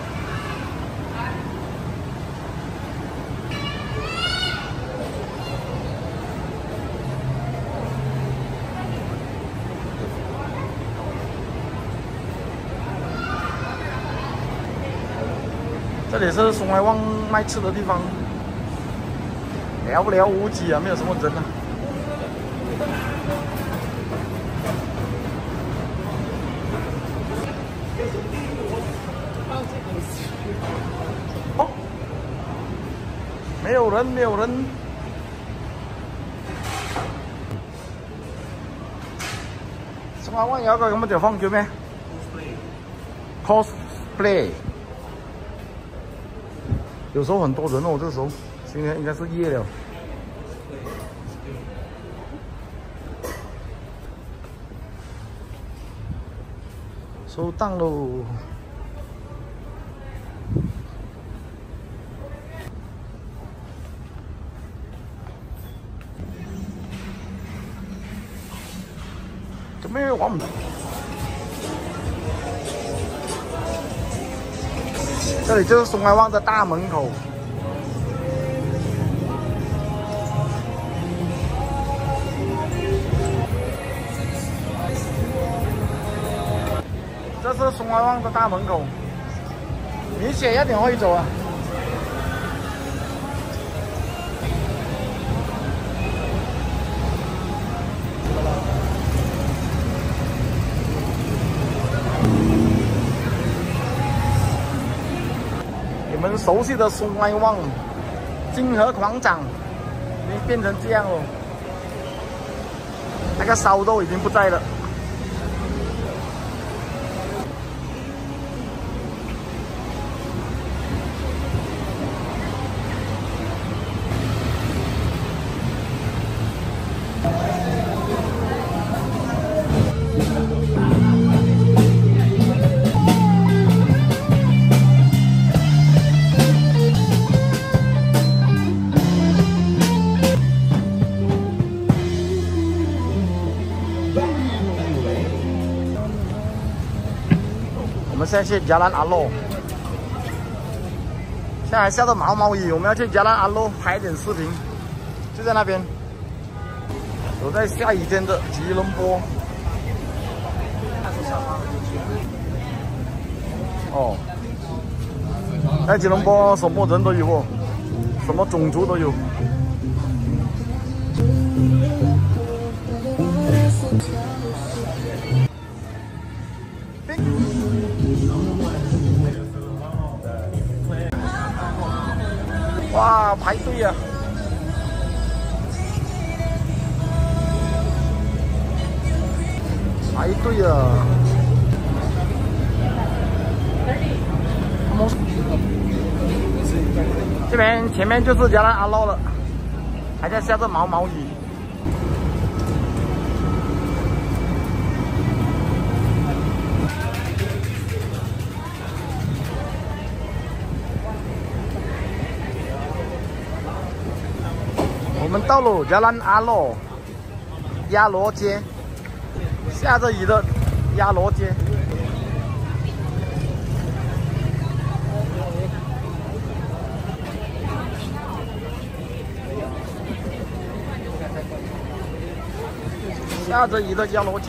这里是松来旺卖吃的地方，寥寥无几啊，没有什么人啊。哦，没有人，没有人。松来旺有一個咁嘅地方叫咩 ？cosplay。有时候很多人哦，这个时候今天应该是夜了。收档喽！怎么又玩唔到？这里就是松来旺的大门口。这是松来旺的大门口，明顯一定可以走啊！你们熟悉的松来旺金河廣場已經變成這樣了，那個燒肉已經不在了。 们现在去加兰阿洛，现在还下着毛毛雨，我们要去加兰阿洛拍点视频，就在那边。走在下雨天的吉隆坡。哦，在吉隆坡什么人都有哦，什么种族都有。 哇，排队呀、啊！排队呀、啊！这边前面就是加兰阿洛了，还在下着毛毛雨。 我们到了加兰阿洛鸭罗街，下着雨的鸭罗街。下着雨的鸭罗街。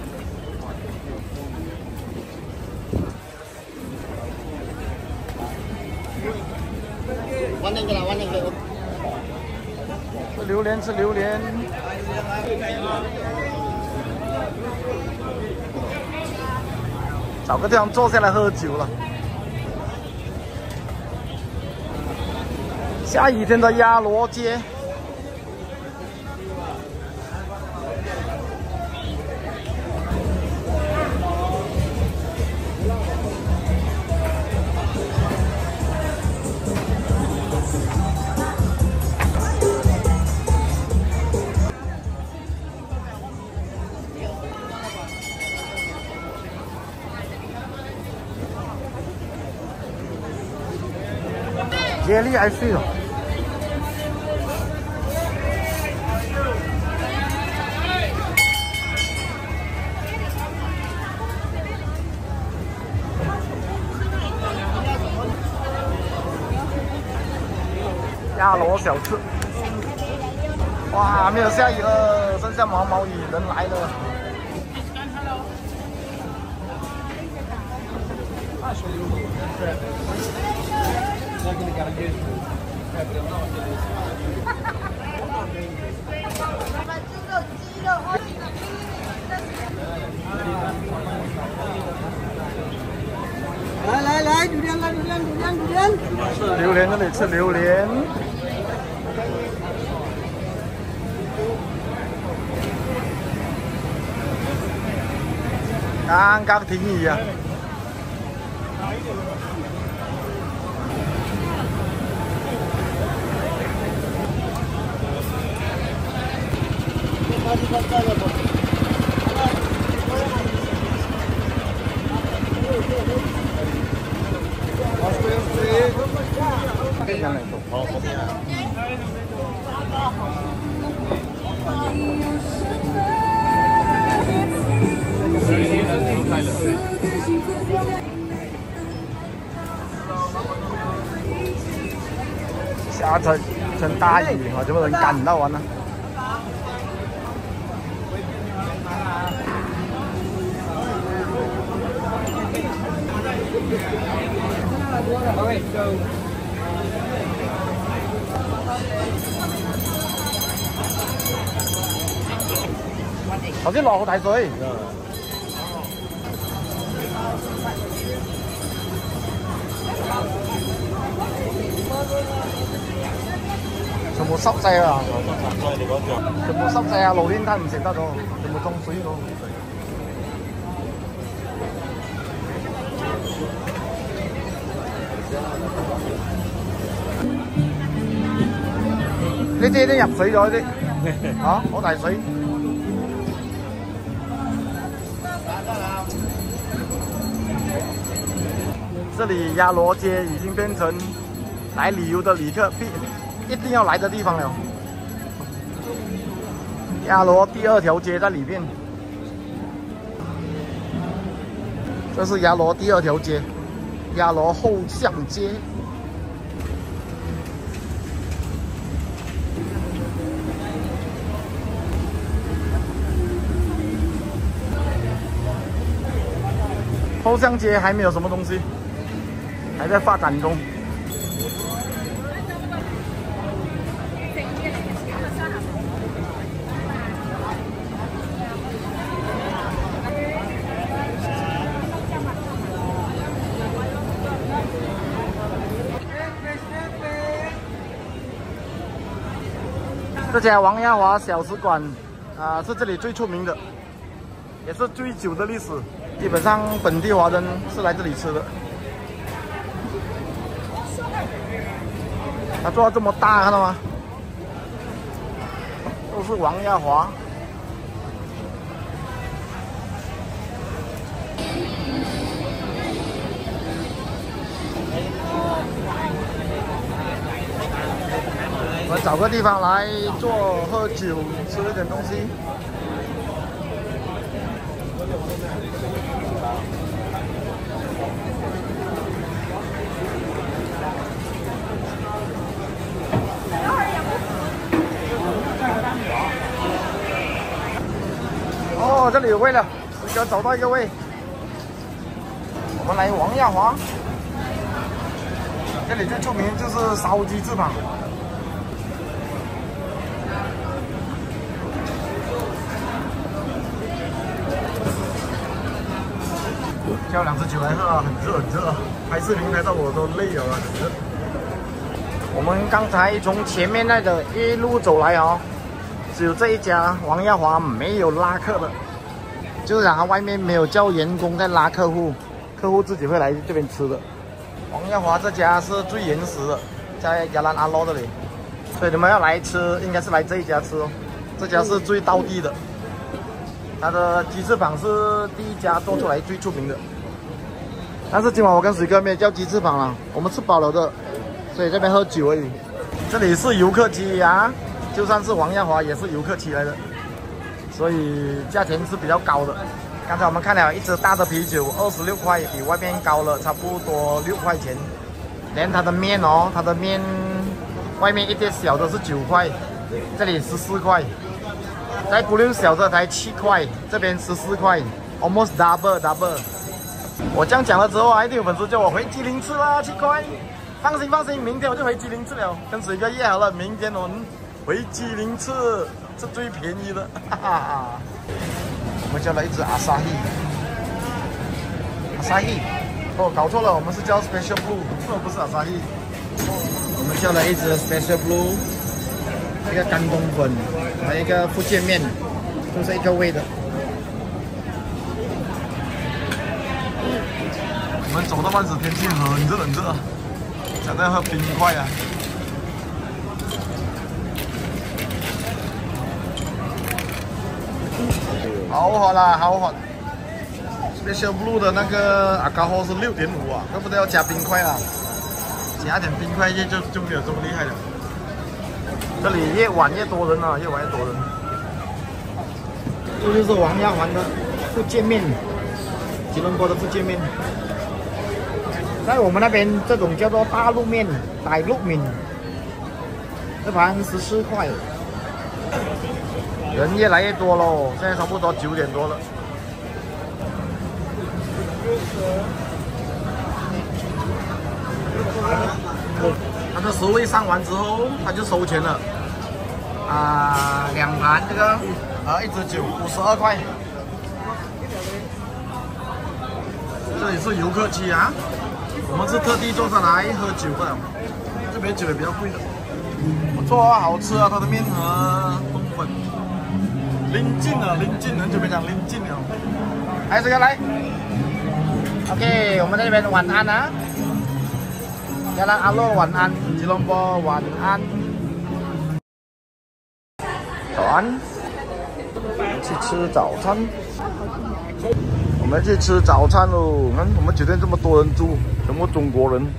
完那个了，完那个。 吃榴莲，吃榴莲。找个地方坐下来喝酒了。下雨天的鸭罗街。接力还是了。鸭螺小吃，哇，没有下雨了，剩下毛毛雨，人来了。 来来来，榴莲来榴莲榴莲榴莲。 吃榴莲，这里吃榴莲。刚刚停雨啊。 下成成大雨，我就把人赶到完了。 頭先落好大水，全部濕晒啊！全部濕晒啊！路邊攤唔食得咗，全部中水咗。呢啲都入水咗啲，嚇好大水。 这里鸭罗街已经变成来旅游的旅客必一定要来的地方了。鸭罗第二条街在里面， 这是鸭罗第二条街，鸭罗后巷街。后巷街还没有什么东西，还在发展中。这家王亚华小吃馆啊，是这里最出名的，也是最久的历史。基本上本地华人是来这里吃的。它做到这么大，看到吗？都是王亚华。我们找个地方来坐、喝酒、吃一点东西。哦，这里有位了，我想找到一个位。我们来王亚华，这里最出名就是烧鸡翅膀。叫两支酒来喝啊，很热很热，拍视频拍到我都累了啊，真的。我们刚才从前面那个一路走来哦，只有这一家王亚华没有拉客的，就是讲他外面没有叫员工在拉客户，客户自己会来这边吃的。王亚华这家是最原始的，在亚兰阿罗这里，所以你们要来吃，应该是来这一家吃哦，这家是最道地的。它的鸡翅膀是第一家做出来最出名的，但是今晚我跟水哥没有叫鸡翅膀了，我们吃饱了的，所以这边喝酒而已。这里是游客区啊，就算是王亚华也是游客区来的，所以价钱是比较高的。刚才我们看了一支大的啤酒，二十六块，比外面高了差不多六块钱。连它的面哦，它的面外面一碟小的是九块，这里十四块。在布林小的才七块，这边十四块 ，almost double double。我这样讲了之后啊，一定有粉丝叫我回吉林吃啦，七块。放心放心，明天我就回吉林吃了，跟水哥约好了，明天我们回吉林吃，是最便宜的，哈哈哈。我们叫了一只阿萨希，阿萨希，哦，搞错了，我们是叫 Special Blue， 不是阿萨希。我们叫了一只 Special Blue。一个干冬粉和一个福建面，都是一个味的。我们走到半时，天气很热很热，想在喝冰块啊！好好啦，好好。Special Blue 的那个阿高号是六点五啊，怪不得要加冰块啦，加点冰块就就就没有这么厉害了。这里越晚越多人啊，越晚越多人。这就是王亚华的福建面，吉隆坡的福建面。在我们那边，这种叫做大陆面、大陆面，这盘十四块。人越来越多喽，现在差不多九点多了。他的食位上完之后，他就收钱了。啊，两盘这个，啊，一支酒五十二块。这里是游客区啊，我们是特地坐上来喝酒的，这边酒也比较贵的。不错啊，好吃啊，它的面和冬粉。临近了，临近，很久没讲临近了。来，这个来。OK， 我们这边晚安啊。亚兰阿罗晚安，吉隆坡晚安。早安，去吃早餐。我们去吃早餐喽！看我们酒店这么多人住，全部中国人。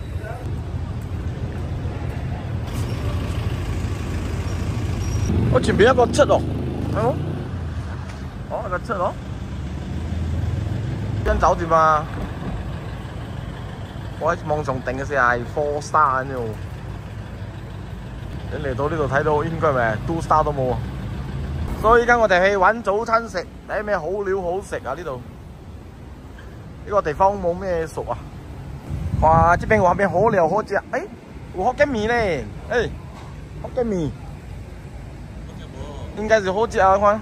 我前邊一個七哦，係冇？哦，一個七哦。 間酒店啊，我喺網上訂嘅先係 four star 呢度，你嚟到呢度睇到應該咪 two star 都冇啊。所以而家我哋去揾早餐食，睇咩好料好食啊！呢度呢個地方冇咩熟啊。哇！這邊外面好料好食，誒、欸，有福建麵咧，誒、欸，福建麵，應該是好食啊！看，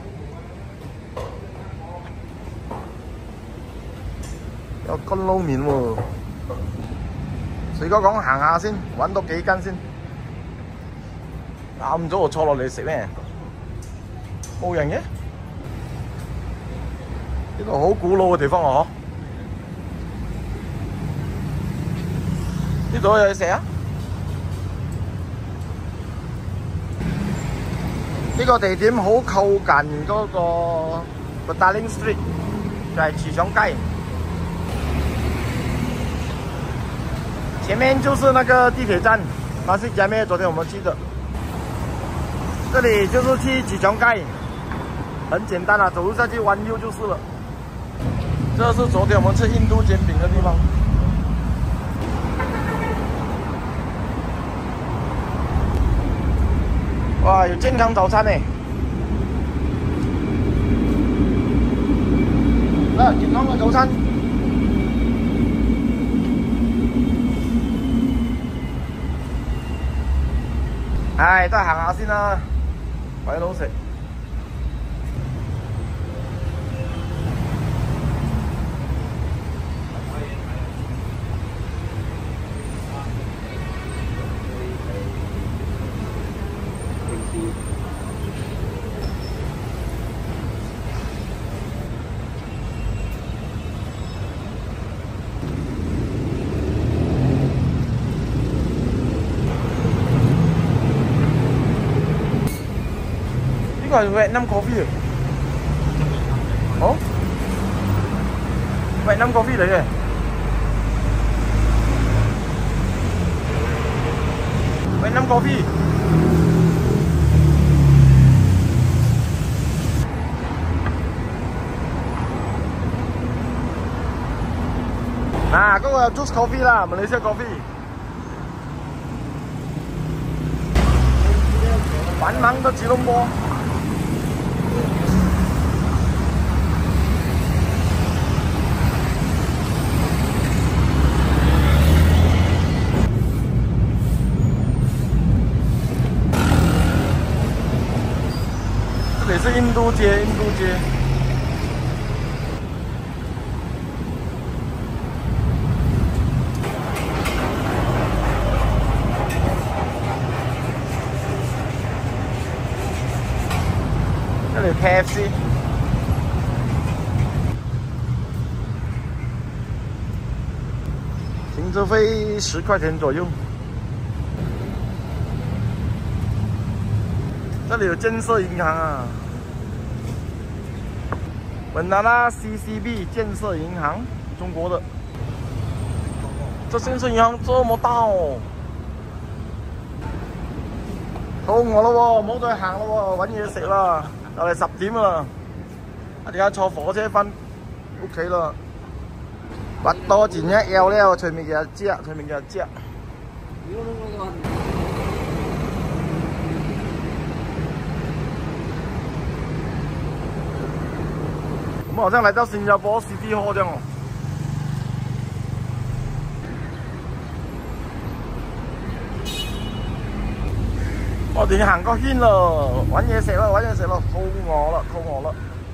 有乾撈麵喎。水哥講行下先，揾到幾間先。啱咗我坐落嚟食咩？冇人嘅，呢度好古老嘅地方啊！嗬，呢度有嘢食啊！呢個地點好靠近嗰個 Petaling Street， 就係茨廠街。前面就是那個地鐵站，巴士前面昨天我們去的。這裡就是去茨廠街。很简单啊，走路下去弯右就是了。这是昨天我们吃印度煎饼的地方。哇，有健康早餐呢！啊，健康嘅早餐。唉，都係行下先啦，鬼佬食。呢個係 Vietnam coffee 哦 ，Vietnam coffee 嚟嘅。Vietnam coffee。嗱，嗰個有 juice coffee 啦，馬來西亞 coffee。繁忙的吉隆坡。这里是印度街，印度街。这里 K F C。停车费十块钱左右。这里有建设银行啊，本拿拉 C C B 建设银行，中国的。这建设银行这么大哦，肚餓咯喎，唔好再行咯喎，搵嘢食啦，就嚟十點啦，我哋而家坐火車返屋企啦。挖多錢一有咧，隨便嘅只，隨便嘅只。我好像来到新加坡 City Hall 这样哦。我哋行個圈咯，搵嘢食啦，搵嘢食咯，肚餓啦，肚餓啦。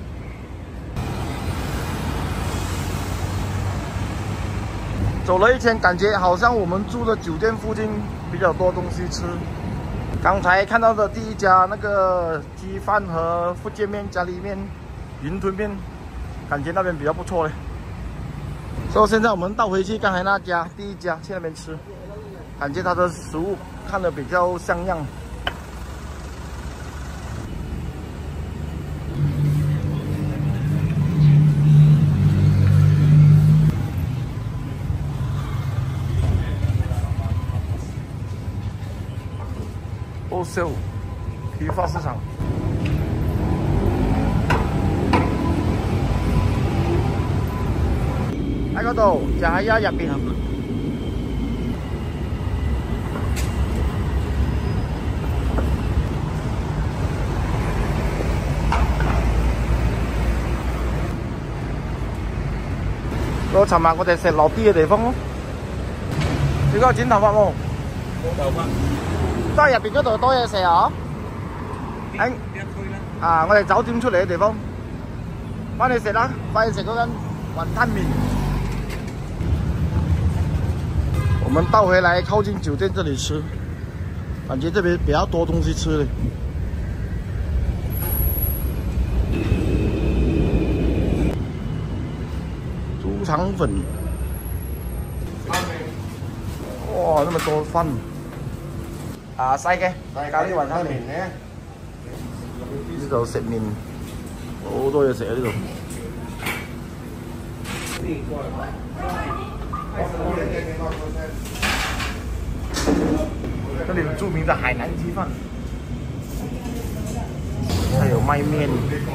走了一天，感觉好像我们住的酒店附近比较多东西吃。刚才看到的第一家那个鸡饭和福建面、咖喱面、云吞面。感觉那边比较不错嘞，所以现在我们倒回去刚才那家第一家去那边吃，感觉它的食物看得比较像样。欧秀批发市场。 嗰度，就喺一入邊。我尋晚我哋食落啲嘅地方咯。你嗰個剪頭髮冇？ 冇頭髮。 都係入邊嗰度多嘢食啊！喺啊，我哋酒店出嚟嘅地方，翻去食啦，翻去食嗰間雲吞麵。我們倒回來靠近酒店這裡吃，感覺這邊比較多東西吃嘞。豬腸粉，哇，那麼多飯。啊，細嘅，咖喱雲吞麵咧。呢度食麵，好多嘢食啊！呢度。這裡有著名的海南雞飯，還有賣麵。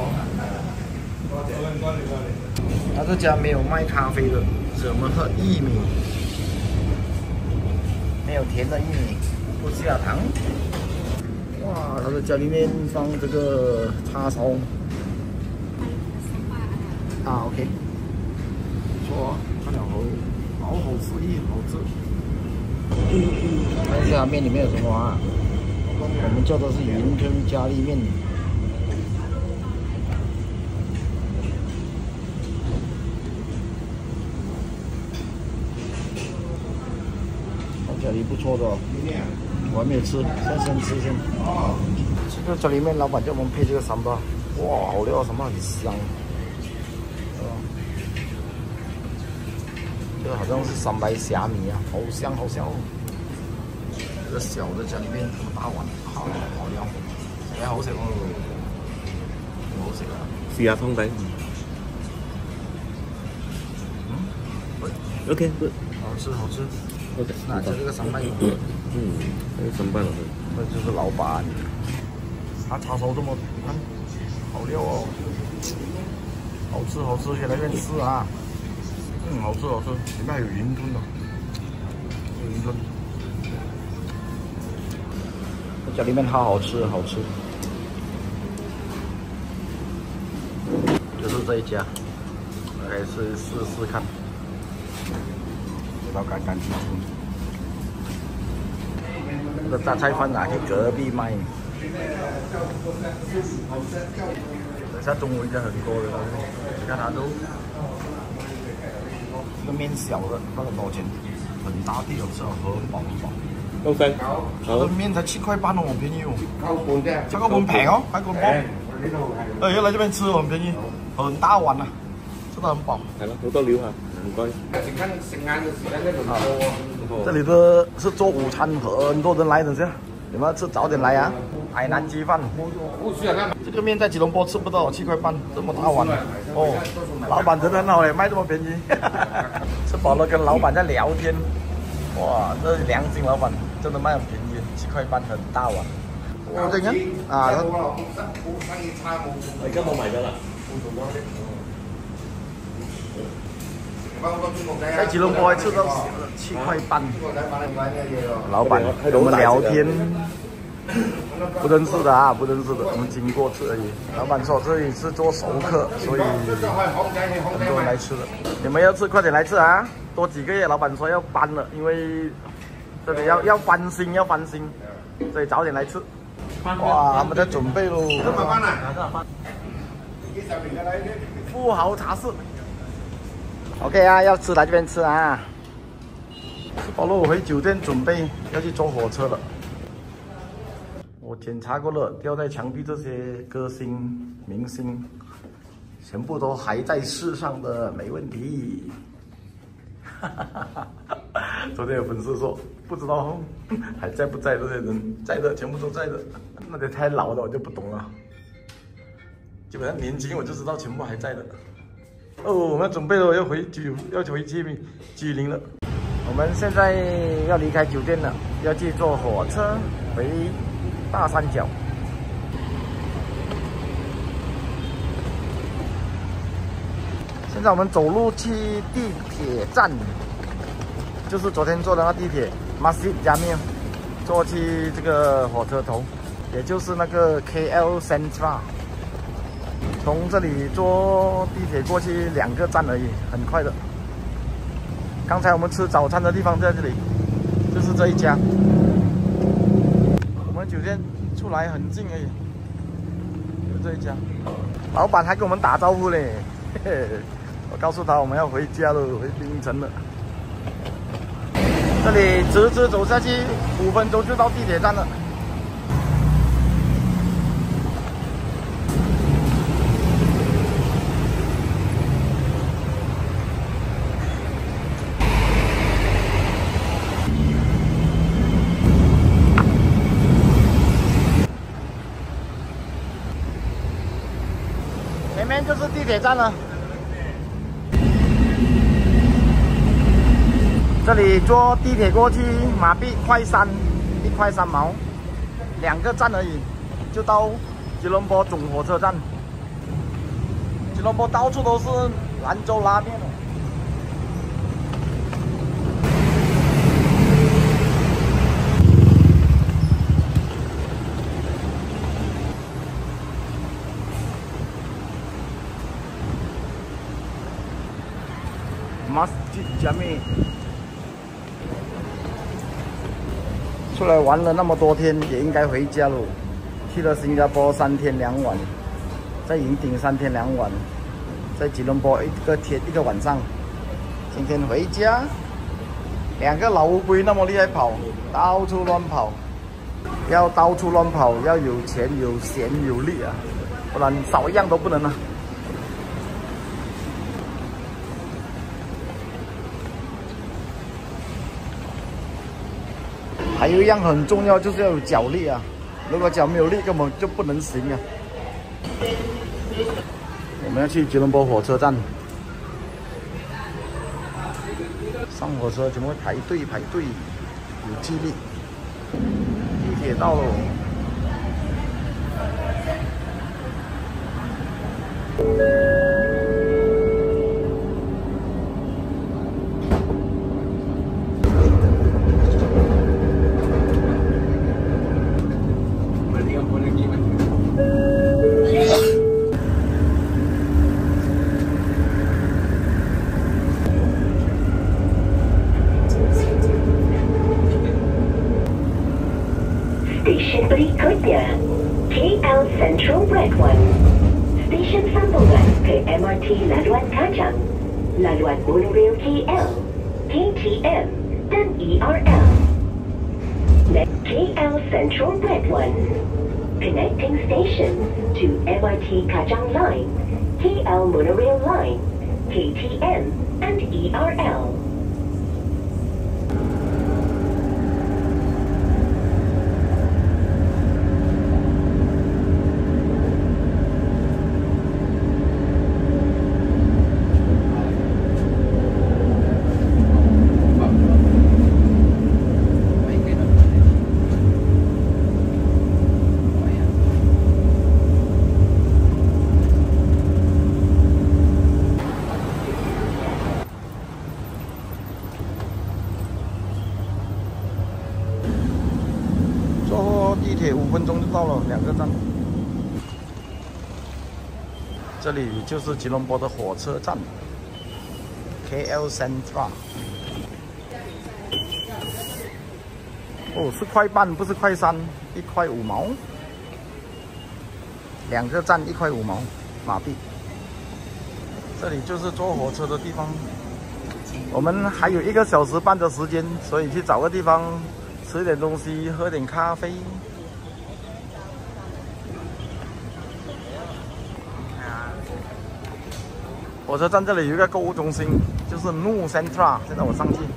他這家沒有賣咖啡的，只我們喝薏米，沒有甜的薏米，不加糖。哇，他的家裡面放這個叉燒。啊 ，OK， 不錯，看了好，好好吃，一好吃。看一下面裡面有什麼啊？我們叫的是雲吞咖喱麵。这里不错的，我还没有吃，先先吃先。这个这里面老板叫我们配这个三巴，哇，好料，什么很香。这个好像是三白虾米啊，好香好香。这个小的在里面，这么大碗，好好料，哎，好食哦，好食啊！ 試下湯底。 嗯 ，OK， good， 好吃好吃。 OK， 那就这个三瓣， 嗯，这个三瓣了， 那就是老板。他叉烧这么，看，好料哦，好吃好吃，先来这边吃啊。嗯，好吃好吃，里面还有云吞的，有云吞。这家里面好好吃好吃，就是这一家，可以试试试看。味道干干净净。这个榨菜饭啊，去隔壁卖。等下中午应该很多的，你看它都，这个面小的，那个多少钱？很大地，吃了很饱很饱。 高西， 这个面才七块半哦，好便宜哦。七個半平哦，喺個波。哎，要來這邊吃很便宜，很大碗啊，吃得很飽。 係咯，好多料啊，唔該。 這裡的是做午餐，很多人來，等下有沒有吃早點來啊？海南雞飯。這個面在吉隆坡吃不到，七塊半，這麼大碗哦。老闆真的很好嘞，賣這麼便宜。吃飽了跟老闆在聊天，哇，這良心老闆真的賣很便宜，七塊半很大碗。我這個啊， 而家冇賣㗎啦。 在吉隆坡還吃到七塊半，老闆我們聊天，不認識的啊，不認識的，我們經過吃而已。老闆說這裡是做熟客，所以很多人來吃的。你們要吃快點來吃啊！多幾個月，老闆說要搬了，因為這裡要要翻新，要翻新，所以早點來吃。哇，他們在準備咯。富豪茶室。OK 啊，要吃來這邊吃啊！吃飽了，我回酒店準備要去坐火車了。我檢查過了，吊在牆壁這些歌星、明星，全部都還在世上的，沒問題。哈哈哈哈！昨天有粉絲說，不知道還在不在這些人，在的，全部都在的。那得太老了，我就不懂了。基本上年輕我就知道全部還在的。哦，我們準備了，要回居，要回居民居寧了。我們現在要離開酒店了，要去坐火車回大三角。現现在我们走路去地铁站，就是昨天坐的那地铁 Masjid Jamil， 坐去这个火车头，也就是那个 K L Central。从这里坐地铁过去两个站而已，很快的。刚才我们吃早餐的地方在这里，就是这一家。我们酒店出来很近而已，就这一家。老板还跟我们打招呼嘞，嘿嘿。我告诉他我们要回家了，回槟城了。这里直直走下去，五分钟就到地铁站了。前面就是地铁站了。这里坐地铁过去马币块三，一块三毛，两个站而已，就到吉隆坡总火车站。吉隆坡到处都是兰州拉面了。Masjid Jamil。出来玩了那么多天，也应该回家喽。去了新加坡三天两晚，在云顶三天两晚，在吉隆坡一个天一个晚上。今天回家，两个老乌龟那么厉害跑，到处乱跑。要到处乱跑，要有钱、有闲、有力啊，不然少一样都不能啊。还有一样很重要，就是要有脚力啊！如果脚没有力，根本就不能行啊！我们要去吉隆坡火车站，上火车怎么会排队排队？有纪律。地铁到了。 Station berikutnya, K L Central Red One. Stesen sambungan ke M R T Laluan Kajang, Laluan Monorail K L, K T M, dan E R L. Next, K L Central Red One. Connecting station to M R T Kajang Line, K L Monorail Line, K T M, and E R L. 地铁五分钟就到了，两个站。这里就是吉隆坡的火车站 ，K L Central。哦，是块半，不是块三，一块五毛。两个站一块五毛马币。这里就是坐火车的地方。我们还有一个小时半的时间，所以去找个地方吃点东西，喝点咖啡。火车站这里有一个购物中心，就是 New Central。现在我上去。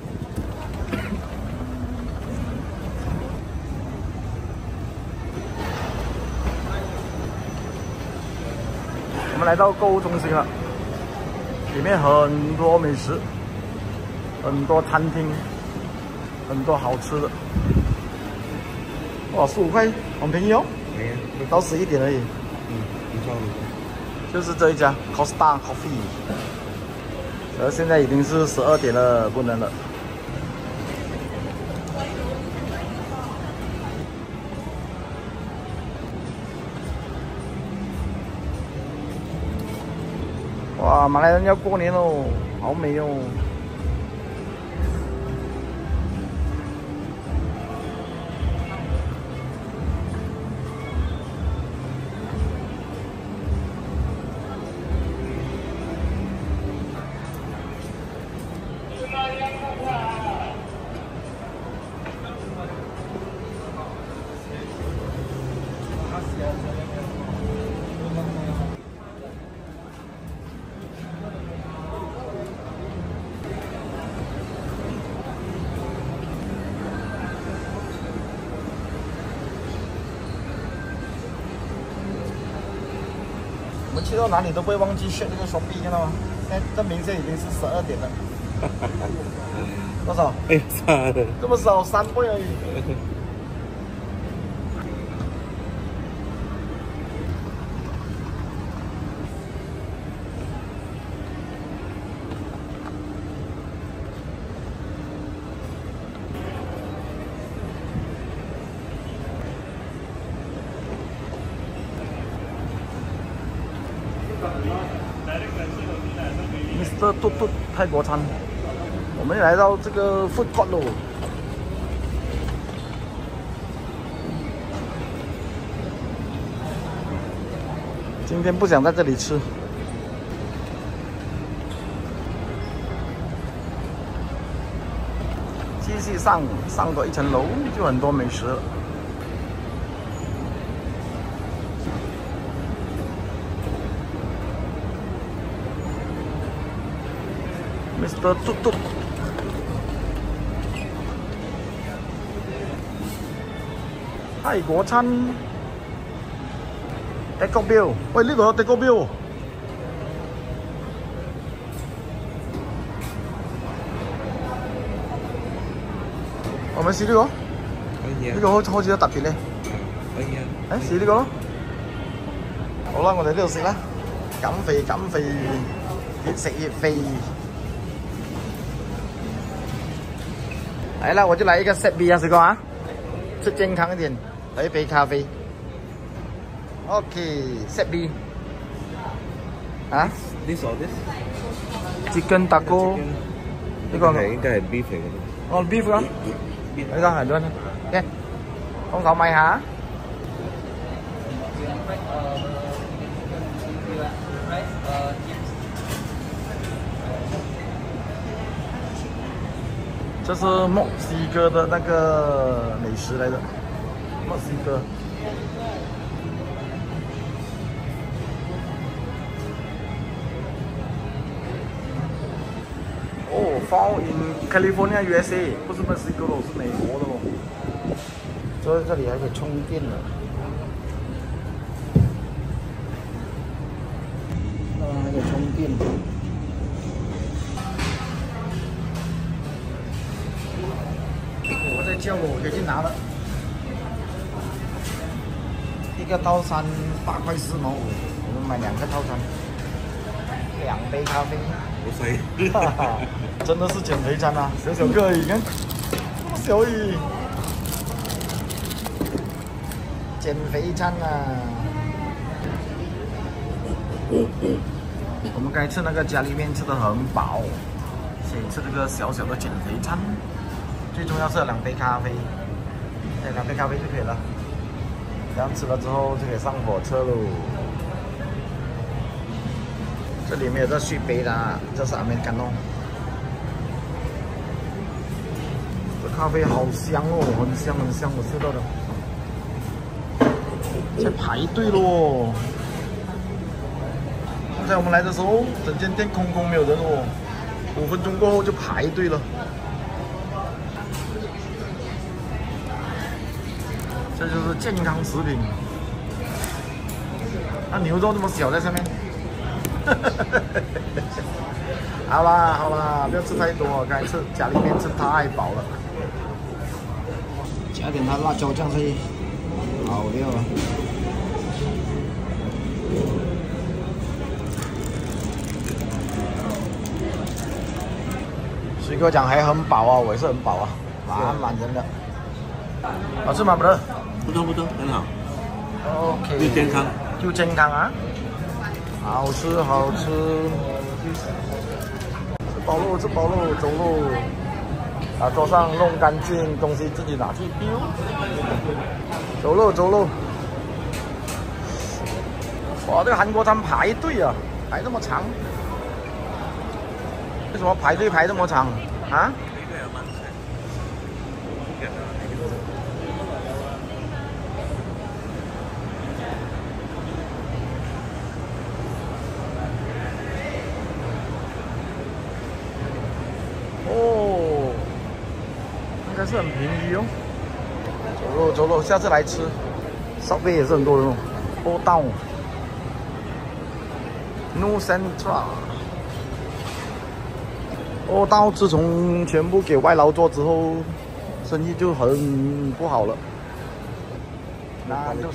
我们来到购物中心了，里面很多美食，很多餐厅，很多好吃的。哇，十五块，很便宜哦。 没有， 到十一点而已。 嗯，不错不错。 就是这一家 Costa Coffee。 而现在已经是十二点了，不能了。哇，马来人要过年喽，好美哦！我们去到哪里都不会忘记选那个双币，看到吗？现在这明显已经是十二点了。多少？ 哎，差的。 这么少，三倍而已。Mister 嘟嘟泰国餐，我们来到这个 food court 喽。今天不想在这里吃。继续上，上多一层楼就很多美食了。Mister 嘟嘟，泰國餐 Taco Bell， 喂呢度有 Taco Bell 喎，我咪試呢個， 可以啊， 呢個好好似有特別咧， 可以啊， 誒試呢個咯，好啦，我哋呢度食啦，減肥減肥，越食越肥。来了，我就来一个 set B 啊，师哥啊，吃健康一点，来一杯咖啡。OK，set B 啊 ，this or this？ Chicken taco， 呢個係應該係 beef 嚟嘅。 哦 beef 啊，呢個係luôn，嘅，幫手買下。这是墨西哥的那个美食来的，墨西哥。哦 ，found in California U S A， 不是墨西哥咯，是美国的咯。坐在这里还可以充电的。啊，还可以充电。叫我可以去拿了，一个套餐八块四毛五，我们买两个套餐，两杯咖啡， 好細， 哈哈，真的是减肥餐啊，小小个而已，你看，这么小而已，减肥餐啊。我们刚才吃那个家里面吃的很饱，所以吃这个小小的减肥餐。最重要是两杯咖啡，哎，两杯咖啡就可以了。这样吃了之后就可以上火车喽。这里没有这续杯的，这是阿美干哦。这咖啡好香哦，很香很香，我吃到的。在排队喽。刚才我们来的时候，整间店空空没有人哦，五分钟过后就排队了。这就是健康食品。那牛肉那么小在上面，好啦好啦，不要吃太多，刚才吃家里面吃太饱了。加点它辣椒酱可以，好料啊！ 水哥讲还很饱啊，我也是很饱啊，满满人的。好吃吗，不乐？ 不错不错，很好。 OK。 又健康。 又健康啊！好吃好吃。吃饱喽吃饱喽，走喽。把桌上弄干净，东西自己拿去丢。走喽走喽。哇，这个韩国餐排队啊，排这么长。为什么排队排这么长啊？哦，应该是很便宜哦。走喽走喽，下次来吃。烧杯也是很多人哦。波道 ，No Central。波道自从全部给外劳做之后，生意就很不好了。那就是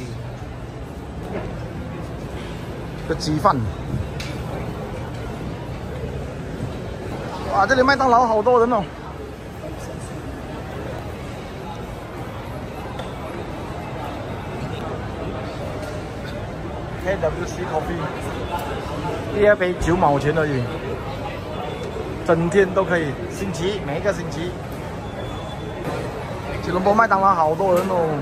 个鸡饭。哇，这里麦当劳好多人哦。K W C Coffee， 第二杯九毛钱而已，整天都可以，星期一每一个星期一。吉隆坡麦当劳好多人哦。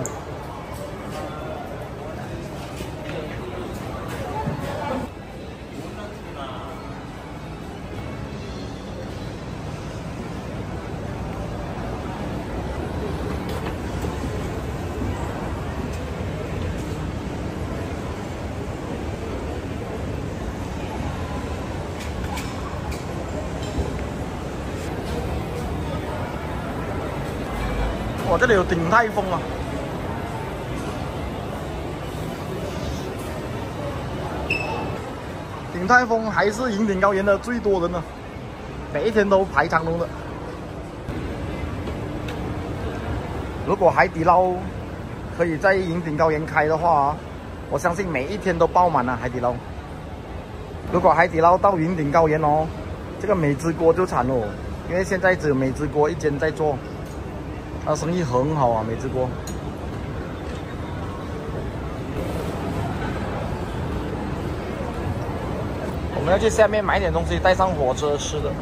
哇，这里有鼎泰丰啊！鼎泰丰还是云顶高原的最多人呢，每一天都排长龙的。如果海底捞可以在云顶高原开的话，我相信每一天都爆满了海底捞。如果海底捞到云顶高原哦，这个美之锅就惨了，因为现在只有美之锅一间在做。 他生意很好啊，美之锅。我们要去下面买点东西，带上火车吃的。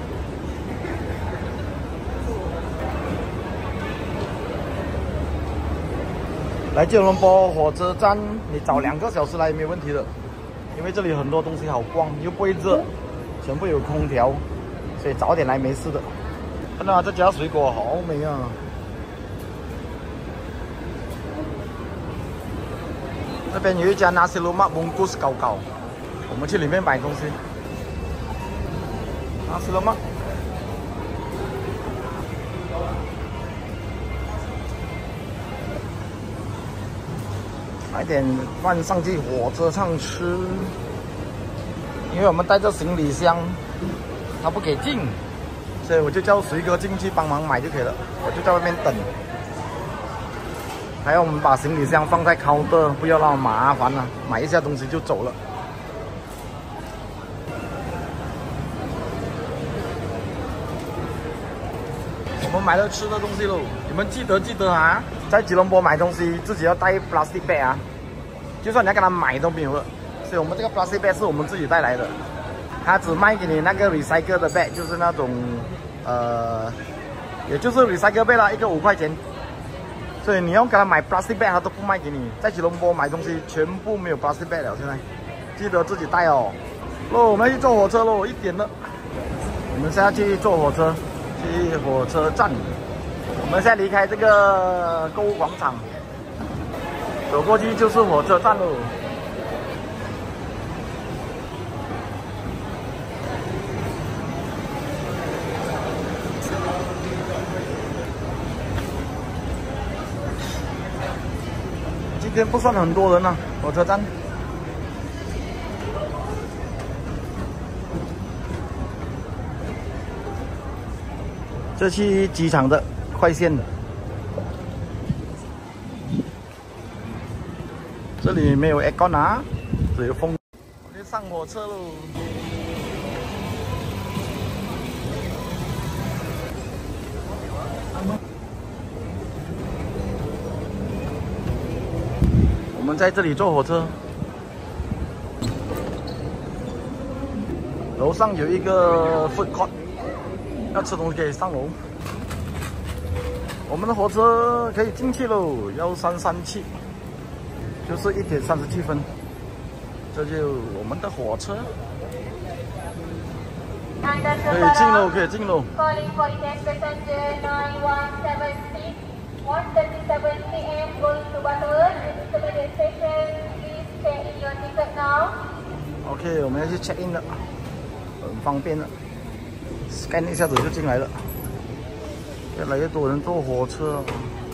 来吉隆坡火车站，你早两个小时来也没有问题的，因为这里很多东西好逛，又不会热，全部有空调，所以早点来没事的。看到这家水果好美啊！ 那边有一家nasi lemak bungkus高高，我们去里面买东西。nasi lemak， 买点饭上去火车上吃，因为我们带着行李箱，他不给进，所以我就叫水哥进去帮忙买就可以了，我就在外面等。 还要我们把行李箱放在 counter， 不要让麻烦了，买一下东西就走了。我们买了吃的东西喽，你们记得记得啊，在吉隆坡买东西自己要带 plastic bag 啊，就算你要跟他买都没有了。所以我们这个 plastic bag 是我们自己带来的，他只卖给你那个 recycle 的 bag， 就是那种呃，也就是 recycle bag 啦，一个五块钱。 所以你要跟他买 plastic bag， 他都不卖给你。在吉隆坡买东西全部没有 plastic bag 了，现在记得自己带哦。喽，我们去坐火车喽，一点了。我们现在去坐火车，去火车站。我们现在离开这个购物广场，走过去就是火车站喽。今天不算很多人呐、啊，火车站。这去机场的快线的，这里没有 aircon 啊，只有风。我就上火车喽。 们在这里坐火车，楼上有一个 food court， 要吃东西可以上楼。我们的火车可以进去喽，幺三三七，就是一点三十七分，这就我们的火车。 可以进喽，可以进喽。 Calling for intended passenger nine one seven six, one thirty-seven p m going to Butterworth, intermediate station. Please check in your ticket now. OK， 我们要去 check in 了，很方便了 ，scan 一下子就进来了。越来越多人坐火车。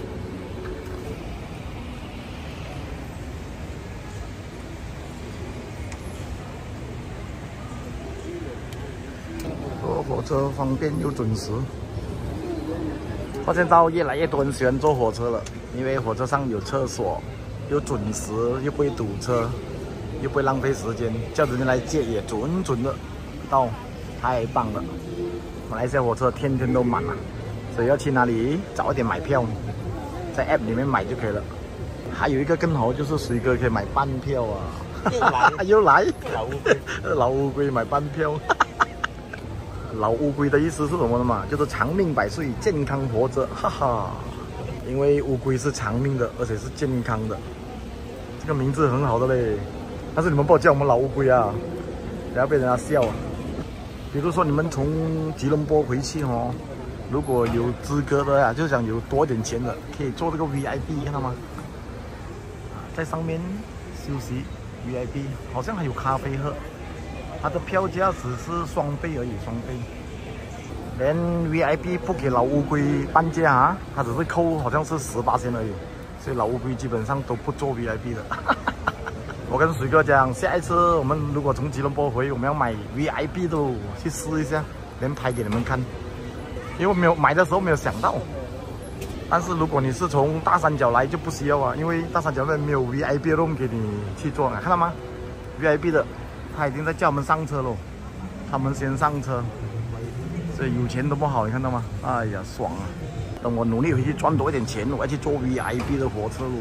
坐火车方便又准时，发现到越来越多人喜欢坐火车了，因为火车上有厕所，又准时，又不会堵车，又不会浪费时间，叫人家来接也准准的到，太棒了！马来西亚火车天天都满了，所以要去哪里早一点买票，在 app 里面买就可以了。还有一个更好就是水哥可以买半票啊，又来又来，老乌龟，老乌龟买半票。老乌龟的意思是什么呢嘛？就是长命百岁，健康活着，哈哈。因为乌龟是长命的，而且是健康的，这个名字很好的嘞。但是你们不好叫我们老乌龟啊，不要被人家笑啊。比如说你们从吉隆坡回去哦，如果有资格的呀，就是想有多一点钱的，可以坐这个 V I P， 看到吗？在上面休息 V I P， 好像还有咖啡喝。 它的票价只是双倍而已，双倍。连 V I P 不给老乌龟半价啊，它只是扣好像是十八仙而已，所以老乌龟基本上都不做 V I P 的。我跟水哥讲，下一次我们如果从吉隆坡回，我们要买 V I P 的，去试一下，连拍给你们看。因为我没有买的时候没有想到，但是如果你是从大三角来就不需要啊，因为大三角那边没有 V I P room 给你去坐啊，看到吗 ？V I P 的。 他已经在叫我们上车喽，他们先上车，所以有钱都不好，你看到吗？哎呀，爽啊！等我努力回去赚多一点钱，我要去坐 V I P 的火车喽。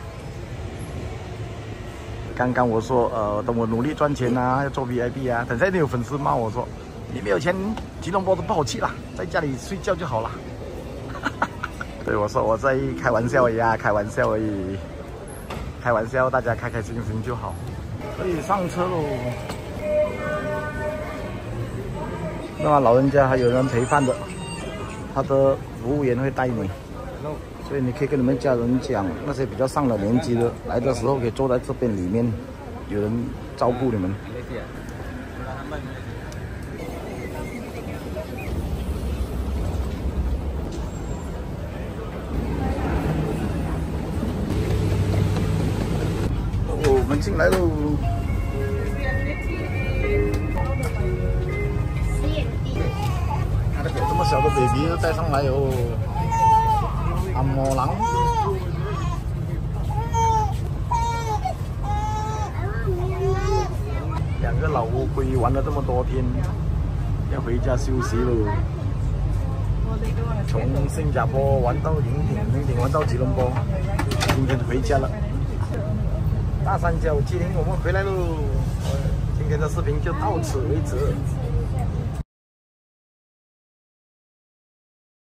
刚刚我说，呃，等我努力赚钱啊，要坐 V I P 啊。等下就有粉丝骂我说，你没有钱，吉隆坡都不好去了，在家里睡觉就好了。对我说，我在开玩笑而已啊，开玩笑而已，开玩笑，大家开开心心就好。 可以上车喽。那么老人家还有人陪饭的，他的服务员会带你，所以你可以跟你们家人讲，那些比较上了年纪的，来的时候可以坐在这边里面，有人照顾你们。哦，我们进来喽。 这么小的 baby 带上来哦，按摩郎。两个老乌龟玩了这么多天，要回家休息喽。从新加坡玩到云顶，云顶玩到吉隆坡，今天回家了。大三角今天我们回来喽，今天的视频就到此为止。